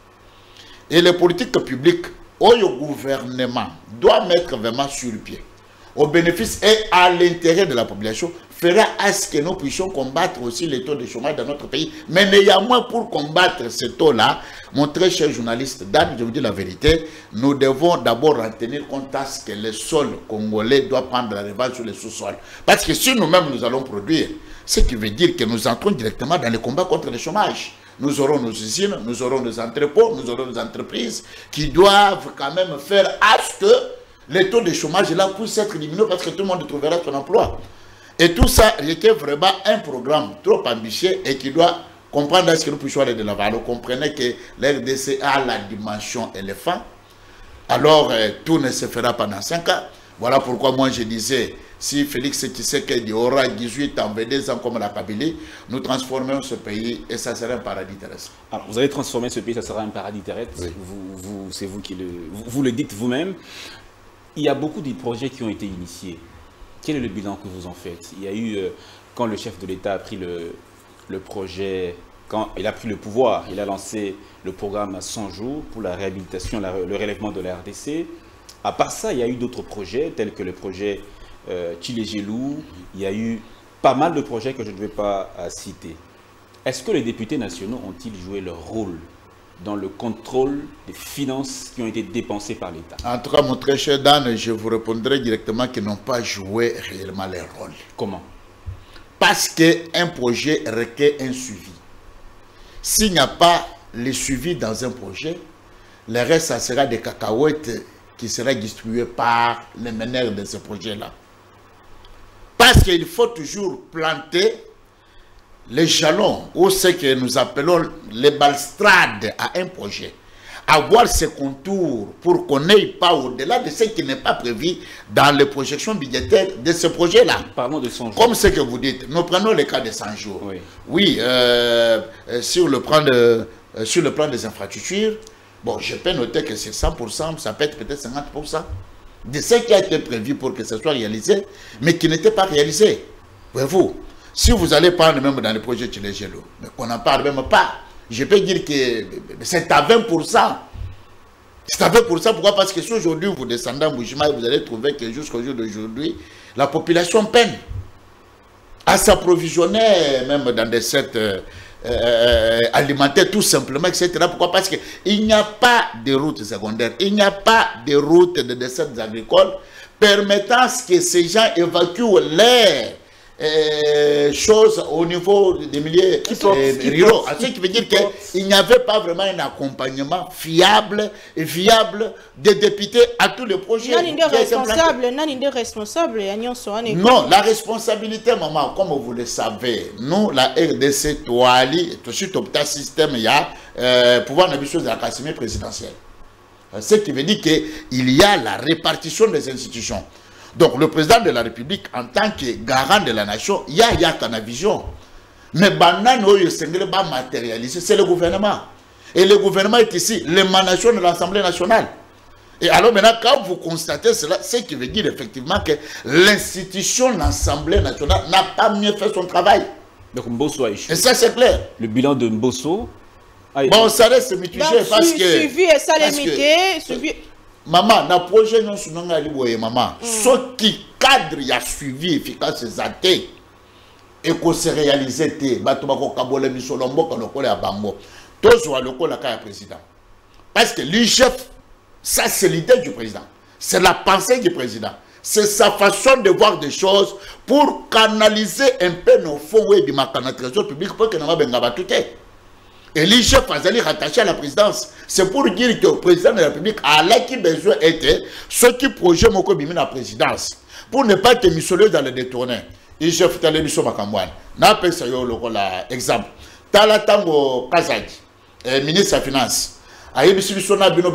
Et les politiques publiques, le gouvernement doit mettre vraiment sur le pied, au bénéfice et à l'intérêt de la population, fera à ce que nous puissions combattre aussi les taux de chômage dans notre pays. Mais néanmoins, pour combattre ces taux-là, mon très cher journaliste Dan, je vous dis la vérité, nous devons d'abord en tenir compte à ce que le sol congolais doit prendre la revanche sur les sous-sols. Parce que si nous-mêmes nous allons produire, ce qui veut dire que nous entrons directement dans le combat contre le chômage. Nous aurons nos usines, nous aurons nos entrepôts, nous aurons nos entreprises qui doivent quand même faire à ce que les taux de chômage là puissent être diminués parce que tout le monde trouvera son emploi. Et tout ça requiert vraiment un programme trop ambitieux et qui doit comprendre à ce que nous puissions aller de l'avant. Alors comprenez que l'RDC a la dimension éléphant. Alors tout ne se fera pas dans 5 ans. Voilà pourquoi moi je disais, si Félix Tshisekedi aura 18 ans, 22 ans comme la Kabylie, nous transformerons ce pays et ça sera un paradis terrestre. Alors, vous allez transformer ce pays, ça sera un paradis terrestre. Oui. C'est vous qui vous le dites vous-même. Il y a beaucoup de projets qui ont été initiés. Quel est le bilan que vous en faites? Il y a eu, quand le chef de l'État a pris le projet, quand il a pris le pouvoir, il a lancé le programme à 100 jours pour la réhabilitation, le relèvement de la RDC. À part ça, il y a eu d'autres projets, tels que le projet Tshilé-Gelou. Il y a eu pas mal de projets que je ne vais pas citer. Est-ce que les députés nationaux ont-ils joué leur rôle dans le contrôle des finances qui ont été dépensées par l'État? En tout cas, mon très cher Dan, je vous répondrai directement qu'ils n'ont pas joué réellement leur rôle. Comment? Parce qu'un projet requiert un suivi. S'il n'y a pas le suivi dans un projet, le reste, ça sera des cacahuètes qui seraient distribuées par les meneurs de ce projet-là. Parce qu'il faut toujours planter les jalons, ou ce que nous appelons les balustrades à un projet. Avoir ses contours pour qu'on n'aille pas au-delà de ce qui n'est pas prévu dans les projections budgétaires de ce projet-là. Parlons de 100 jours. Comme ce que vous dites, nous prenons le cas de 100 jours. Oui, oui sur le plan des infrastructures, bon, je peux noter que c'est 100%, ça peut être peut-être 50% de ce qui a été prévu pour que ce soit réalisé, mais qui n'était pas réalisé. Voyez-vous, si vous allez prendre même dans le projet Tshilé-Gelou, mais qu'on n'en parle même pas, je peux dire que c'est à 20%. C'est à 20%, pourquoi? Parce que si aujourd'hui vous descendez en Bushima, vous allez trouver que jusqu'au jour d'aujourd'hui, la population peine à s'approvisionner même dans des sites alimentaires tout simplement, etc. Pourquoi? Parce qu'il n'y a pas de routes secondaires, il n'y a pas de routes de desserts agricoles permettant que ces gens évacuent l'air. Choses au niveau des milieux ruraux. Ce qui veut dire qu'il n'y avait pas vraiment un accompagnement fiable et viable des députés à tous les projets. Non, la responsabilité, maman, comme vous le savez, nous, la RDC, Toali, tout de suite, au petit système, il y a pouvoir de la Casimir présidentielle. Ce qui veut dire qu'il y a la répartition des institutions. Donc le président de la République, en tant que garant de la nation, il y a la vision. Mais c'est le gouvernement. Et le gouvernement est ici, l'émanation de l'Assemblée nationale. Et alors maintenant, quand vous constatez cela, ce qui veut dire effectivement que l'institution de l'Assemblée nationale n'a pas mieux fait son travail. Donc Mbosso a échoué. Et ça c'est clair. Le bilan de Mbosso a bon, ça reste mitigé parce que... Suivi et ça limité, suivi... Maman, na projet non sunanga liboye maman. Ce qui cadre y a suivi efficace ces athées et qu'on se réalisait te batubako kabole misolombo quand le à bango. Tous ou le la kaya président. Parce que le chef, ça c'est l'idée du président. C'est la pensée du président. c'est sa façon de voir des choses pour canaliser un peu nos fonds et du trésor public pour que nous avons tout. Et l'IGF Azali rattaché à la présidence. C'est pour dire que le président de la République a qui besoin était ce qui projet Moko Bimi la présidence. Pour ne pas être missolé dans le détourné. IGF Talemiso Makamouane. N'a pas ça exemple. Talatango Kazadi, ministre des Finances. Aïe, monsieur Bissona Bino,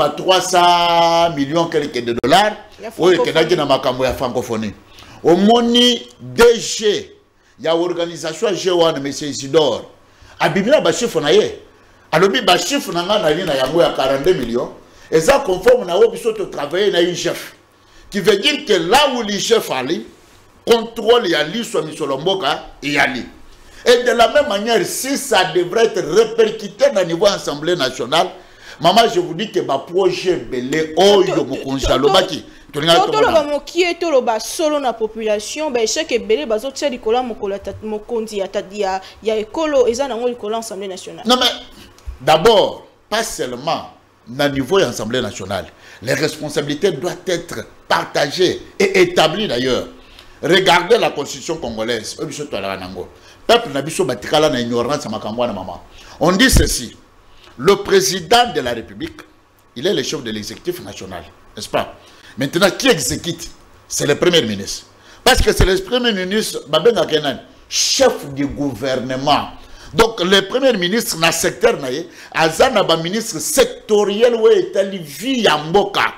300 millions quelques de dollars. Oui, qui n'a pas makambo ya francophonie. Au moni DG, il y a organisation G1, monsieur Isidore. Abimina Bachif naye. Alobi Bachif nanga na lina yango ya 42 millions. Et ça conforme na obiso to travailler na IGF. Qui veut dire que là où l'IGF ali, contrôle yali soit Misolomboka et yali. Et de la même manière, si ça devrait être répercuté dans le niveau Assemblée nationale, maman, je vous dis que ma projet belé oyo mokonjalobaki. Toloba qui est toloba solo na population, ben chaque belé bazo tsia likola mokola mokonzi ya ekolo eza nango likola Assemblée nationale. Non mais d'abord, pas seulement na niveau Assemblée nationale, les responsabilités doivent être partagées et établies d'ailleurs. Regardez la constitution congolaise. Peuple nabiso batikala na ignorance à makambwa na maman. On dit ceci. Le président de la République, il est le chef de l'exécutif national, n'est-ce pas? Maintenant, qui exécute? C'est le premier ministre. Parce que c'est le premier ministre, Babenga Kenan, chef du gouvernement. Donc, le premier ministre, dans le secteur, Azana ba ministre sectoriel, où est via Mboka.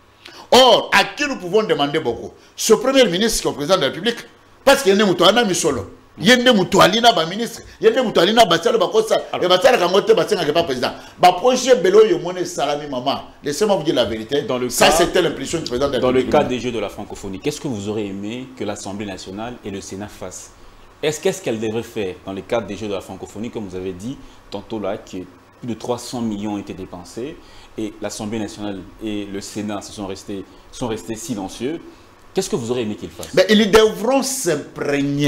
Or, à qui nous pouvons demander beaucoup? Ce premier ministre qui est le président de la République, parce qu'il y a un solo. Il y a un ba ministre, il y a un bassal bakosa, et bassal kamote bassenga pas président. Ba projet Belo Yomone Salami Maman. Laissez-moi vous dire la vérité. Ça c'était l'impression du président de la République. Dans le cas des Jeux de la francophonie, qu'est-ce que vous aurez aimé que l'Assemblée nationale et le Sénat fassent? Qu'est-ce qu'elle devrait faire dans le cadre des Jeux de la francophonie, comme vous avez dit tantôt là, que plus de 300 millions ont été dépensés et l'Assemblée nationale et le Sénat sont restés silencieux? Qu'est-ce que vous aurez aimé qu'ils fassent? Mais ils devront s'imprégner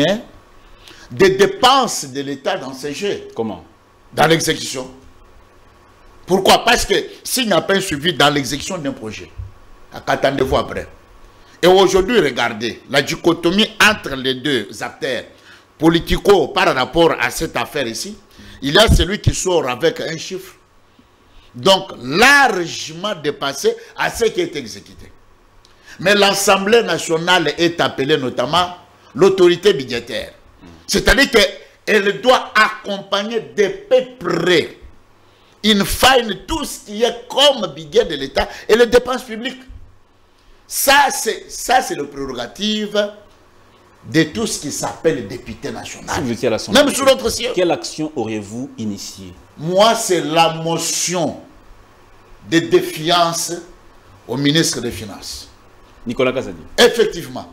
des dépenses de l'État dans ces jeux. Comment? Dans l'exécution. Pourquoi? Parce que s'il n'y a pas un suivi dans l'exécution d'un projet, qu'attendez-vous après? Et aujourd'hui, regardez, la dichotomie entre les deux acteurs politico par rapport à cette affaire ici, il y a celui qui sort avec un chiffre, donc largement dépassé à ce qui est exécuté. Mais l'Assemblée nationale est appelée notamment l'autorité budgétaire. C'est-à-dire qu'elle doit accompagner de peu près, in fine, tout ce qui est comme budget de l'État et les dépenses publiques. Ça, c'est le prérogative de tout ce qui s'appelle député national. Si vous étiez à l'Assemblée, même sur notre siège. Quelle action auriez-vous initiée? Moi, c'est la motion de défiance au ministre des Finances. Nicolas Kazadi. Effectivement.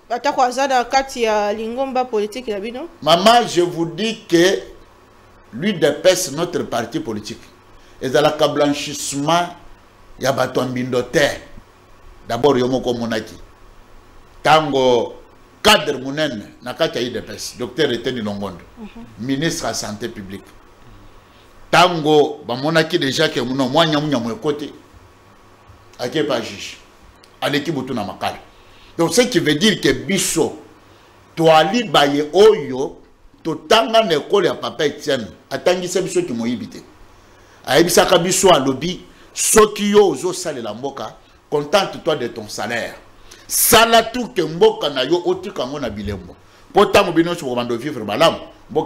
Maman, je vous dis que lui dépasse notre parti politique. Et dans le blanchissement, il y a un bindoter. D'abord, il y a un monaki. Tango cadre mounen, nakata y dépasse. Docteur Eteni Longondo, ministre de la Santé publique. Tango, monaki déjà que moi, je côté. À qui pas juge? À l'équipe de la Makal. Donc, ce qui veut dire que Bisso, Toali Baye Oyo, Totanga Nekole à Papa Etienne, Atangi Sebiso qui m'a évité. Aïbisaka Bisso à lobby, Sokio Ozo Sale la Mboka, contente-toi de ton salaire. Salatu ke Mboka na yo oti kango na bilembo. Potango bino sur Romando vivre malam. Donc,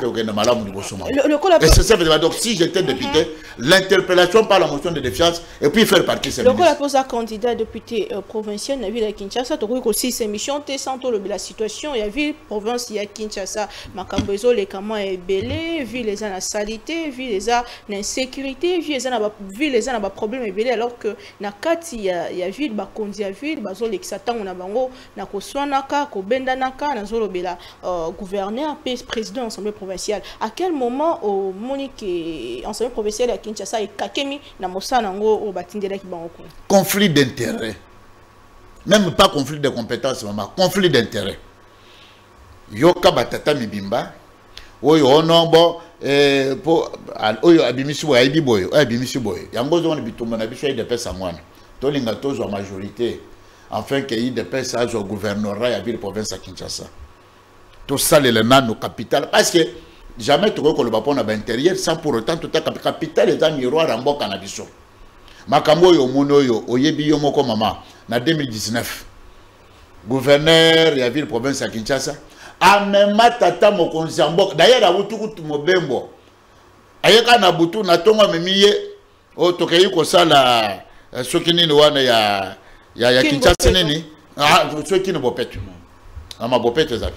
si j'étais député, l'interpellation par la motion de défiance et puis faire partie de ces ministres. Le pose un candidat député provincial dans la ville de Kinshasa, tu vois aussi ces missions, tu sens la situation, il y a ville province, il y a Kinshasa, Makambezo, les camans est belé, ville les a la saleté, ville les a l'insécurité, ville les a problème est belé, alors que na kati il y a ville, bakondi a ville, bazo l'exatan on a bango, na koswanaka, kobendanaka, na zolo bela gouverneur, président ensemble provincial. À quel moment au Monique ensemble provincial à Kinshasa et Kakemi na Mosanango au Batindela qui banoko? Conflit d'intérêt. Même pas conflit de compétences, maman. Conflit d'intérêt. Yoka batata mibimba. Oyo onombo po oyo abimisi boy abibi boy abimisi boy. Yango zo on bitumba na biso de pesa mwana. Tolinga tozo majorité. enfin que IDPS a au gouvernorat et à ville province à Kinshasa. Tout ça, les nos capitales. Parce que jamais tu vois que le Bapon a l'intérieur sans pour autant tout à capital est un miroir en bas cannabis. Makambo yo mono yo oyebi yo moko mama na 2019 gouverneur ya ville province à Kinshasa a même tata mokonzi mbok d'ailleurs abutuku mobembo ayeka na butu na tonga memiye o tokei ko sala soki nini wana ya Kinshasa nini ah soki no bopetu ama bopetu zapi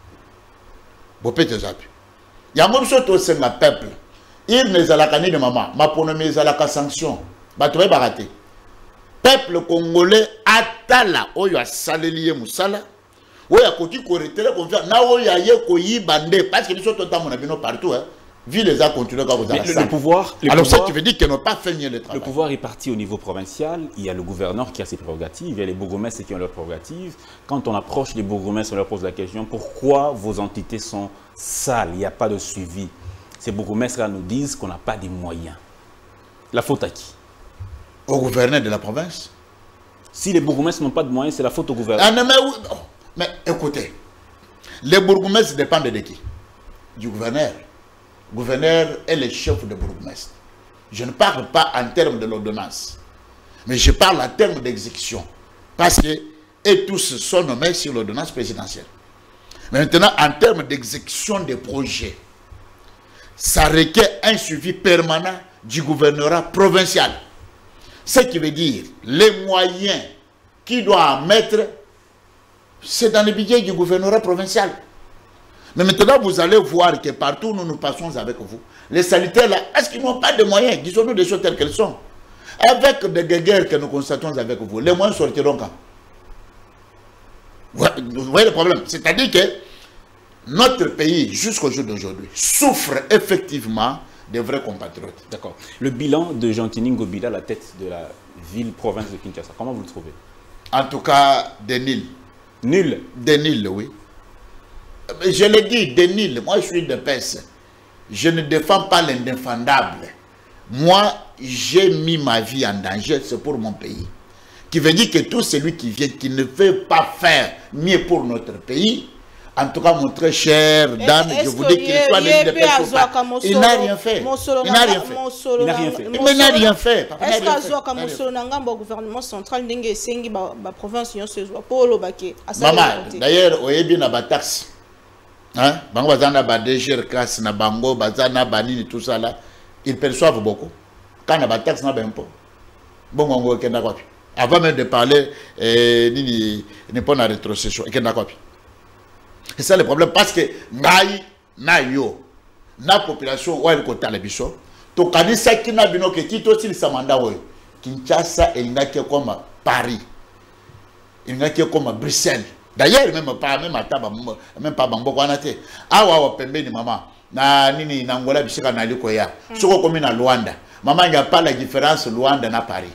yango biso to senga peuple il ne zalaka ni de mama maponomi zalaka sanction batoué baraté peuple congolais atala oyo asaleliye musala oyo akoti ko retere confiance na oyo aye ko yibande parce que biso to tamona bino partout hein ville les a continué comme ça le pouvoir alors ça tu veux dire qu'ils n'ont pas fait mieux le travail. Le pouvoir est parti au niveau provincial, il y a le gouverneur qui a ses prérogatives, il y a les bourgmestres qui ont leurs prérogatives. Quand on approche les bourgmestres, on leur pose la question pourquoi vos entités sont sales, il n'y a pas de suivi. Ces bourgmestres là nous disent qu'on n'a pas de moyens. La faute à qui? Au gouverneur de la province. Si les bourgmestres n'ont pas de moyens, c'est la faute au gouverneur. Ah non, mais écoutez, les bourgmestres dépendent de qui? Du gouverneur. Le gouverneur est le chef de bourgmestre. Je ne parle pas en termes de l'ordonnance, mais je parle en termes d'exécution. Parce que et tous sont nommés sur l'ordonnance présidentielle. Maintenant, en termes d'exécution des projets, ça requiert un suivi permanent du gouvernorat provincial. Ce qui veut dire les moyens qu'il doit mettre, c'est dans le budget du gouvernorat provincial. Mais maintenant, vous allez voir que partout où nous passons avec vous, les sanitaires là, est-ce qu'ils n'ont pas de moyens? Disons-nous des choses telles qu'elles sont. Avec des guerres que nous constatons avec vous, les moyens sortiront quand? Vous voyez le problème? C'est-à-dire que notre pays, jusqu'au jour d'aujourd'hui, souffre effectivement des vrais compatriotes. D'accord. Le bilan de Jean-Tini Ngobila à la tête de la ville-province de Kinshasa, comment vous le trouvez? En tout cas, des nuls. Nul? Des nuls, oui. Je l'ai dit, des nuls. Moi, je suis de PES. Je ne défends pas l'indéfendable. Moi, j'ai mis ma vie en danger, c'est pour mon pays. Qui veut dire que tout celui qui vient, qui ne veut pas faire mieux pour notre pays, en tout cas, mon très cher dame, je vous dis qu'il soit l'une des personnes. Il n'a rien fait. Il n'a rien fait. Il n'a rien fait. Il n'a rien fait. Est-ce que le gouvernement central la province maman, d'ailleurs, on est bien à la taxe. Hein? Bango bazana ba DGR classe na bango bazana banini tout ça là, ils perçoivent beaucoup. Quand on a ba taxe na ba impôt. Bon on kenda kwapi. Avant même de parler nini ne pas na rétrocession kenda kwapi. C'est ça le problème parce que ngai na yo na population wa ko tala biso to kanisa kina bino ke kito sili samanda wo Kinshasa elingaki comme Paris. Elingaki comme Bruxelles. D'ailleurs, même pas Bambo Kwanate. Awa pembeni maman. Na nini na Angola bisika na liko ya. Soko komi na Luanda. Maman, il n'y a pas la différence Luanda na Paris.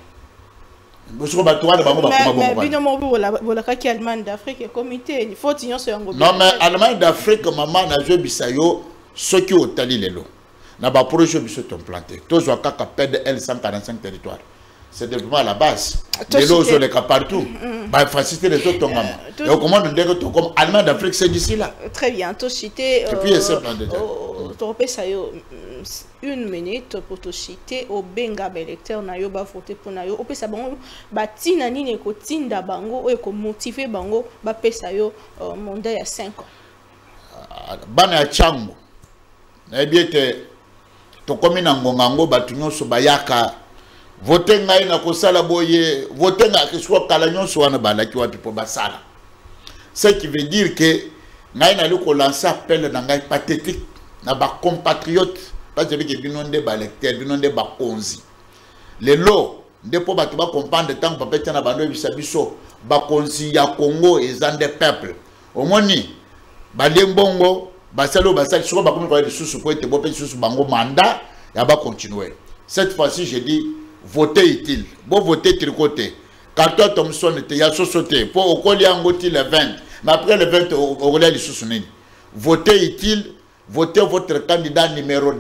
Allemagne d'Afrique comité, il faut non mais Allemagne d'Afrique maman na joué bisayo ceux qui ont tali lelo. Na ba projet biso ton planté. Tous ont kaka perdre L145 territoires. C'est développement à la base. Les lots les cas partout. Bah, faciliter les autres tombements. Et au comment nous dire que comme Allemagne d'Afrique, c'est d'ici là. Très bien. Tout citer. Et puis, c'est plein de une minute pour te citer au Benga électeur na yo ba voter pour na yo. Au pesa bango ba tina nini ko tinda bango ou ko motiver bango ba pesa yo mandat ya 5 ans. Bana ya chango. Na bien que to komi na ngongango batu nyonso bayaka voter ngai na kosala boye voter na kiswa kala nyonso wana balaki wapi po basala. Ce qui veut dire que ngai na loko lancer appel na ngai pathétique na ba compatriotes parce que binonde ba lecteur binonde ba konzi. Les lots ndepo batu ba comprendre tant papa tena bando bisabiso ba konzi ya Congo ezande peuple. Omoni ba lembongo basalo basali soko ba komi ko de susu po ete bo pe susu bango mandat ya ba continuer. Cette fois-ci je dis voter utile. Bon voter tricoté. Quand toi Thomson était ya société pour okoli angoti le 20. Mais après le 20 au relais les sous-soumis. Voter utile, votez votre candidat numéro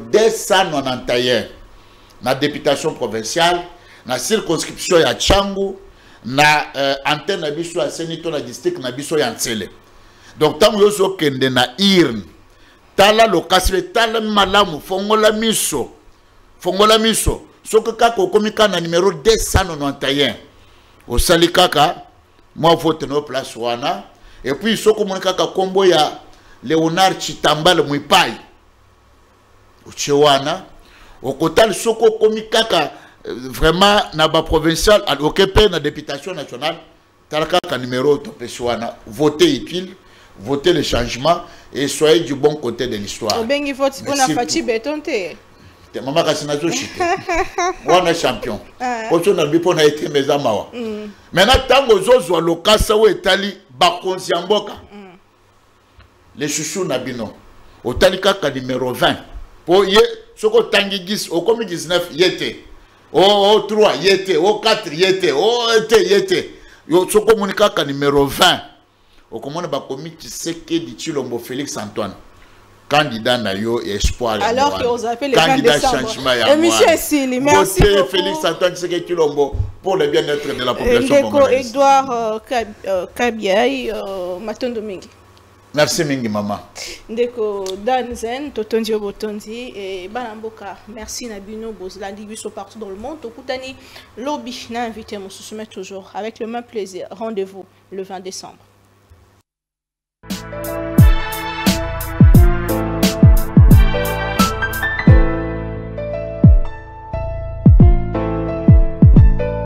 291 la députation provinciale, la circonscription ya Tchangu, na antenne na biso ya senito na district na biso ya Ntsele. Donc tant yo so kende na irn tala lokasile tala malamu fongola miso soko kaka okomika na numéro 291 osali kaka moi vote no place wana et puis soko moni kaka kombo ya Léonard Chitambala Mwipai uchewana okotali soko komikaka vraiment na ba provincial à l'OKP na députation nationale talaka ka numéro to peswana voter utile voter le changement et soyez du bon côté de l'histoire. Obengi vote on a fati betonte. Te mama kasina zo chite. On est champion. Oso na bipo na été mezamawa. Maintenant tango zozo lokasa o etali ba konsiamboka. Les chouchous nabino. Otalika ka numéro 20. Po ye soko tangi 10 au comme 19 yete. Oh 3 yete, oh 4 yete, oh yete. Yo soko monika ka numéro 20. Au comment ba komi Tshisekedi Tshilombo Félix Antoine. Candidat na yo espoir. Alors que vous appelez le 20 candidat changement ya. Monsieur Sili, merci beaucoup. Félix Antoine Tshisekedi Tshilombo pour le bien-être de la population congolaise. Edouard Kabiai Matondo Mingi. Merci mingi maman. Ndeko Danzen Totondi Obotondi et Balamboka. Merci Nabino Bozlandi Biso partout dans le monde. Tokutani Lobby n'a invité mon soumet toujours avec le même plaisir. Rendez-vous le 20 décembre.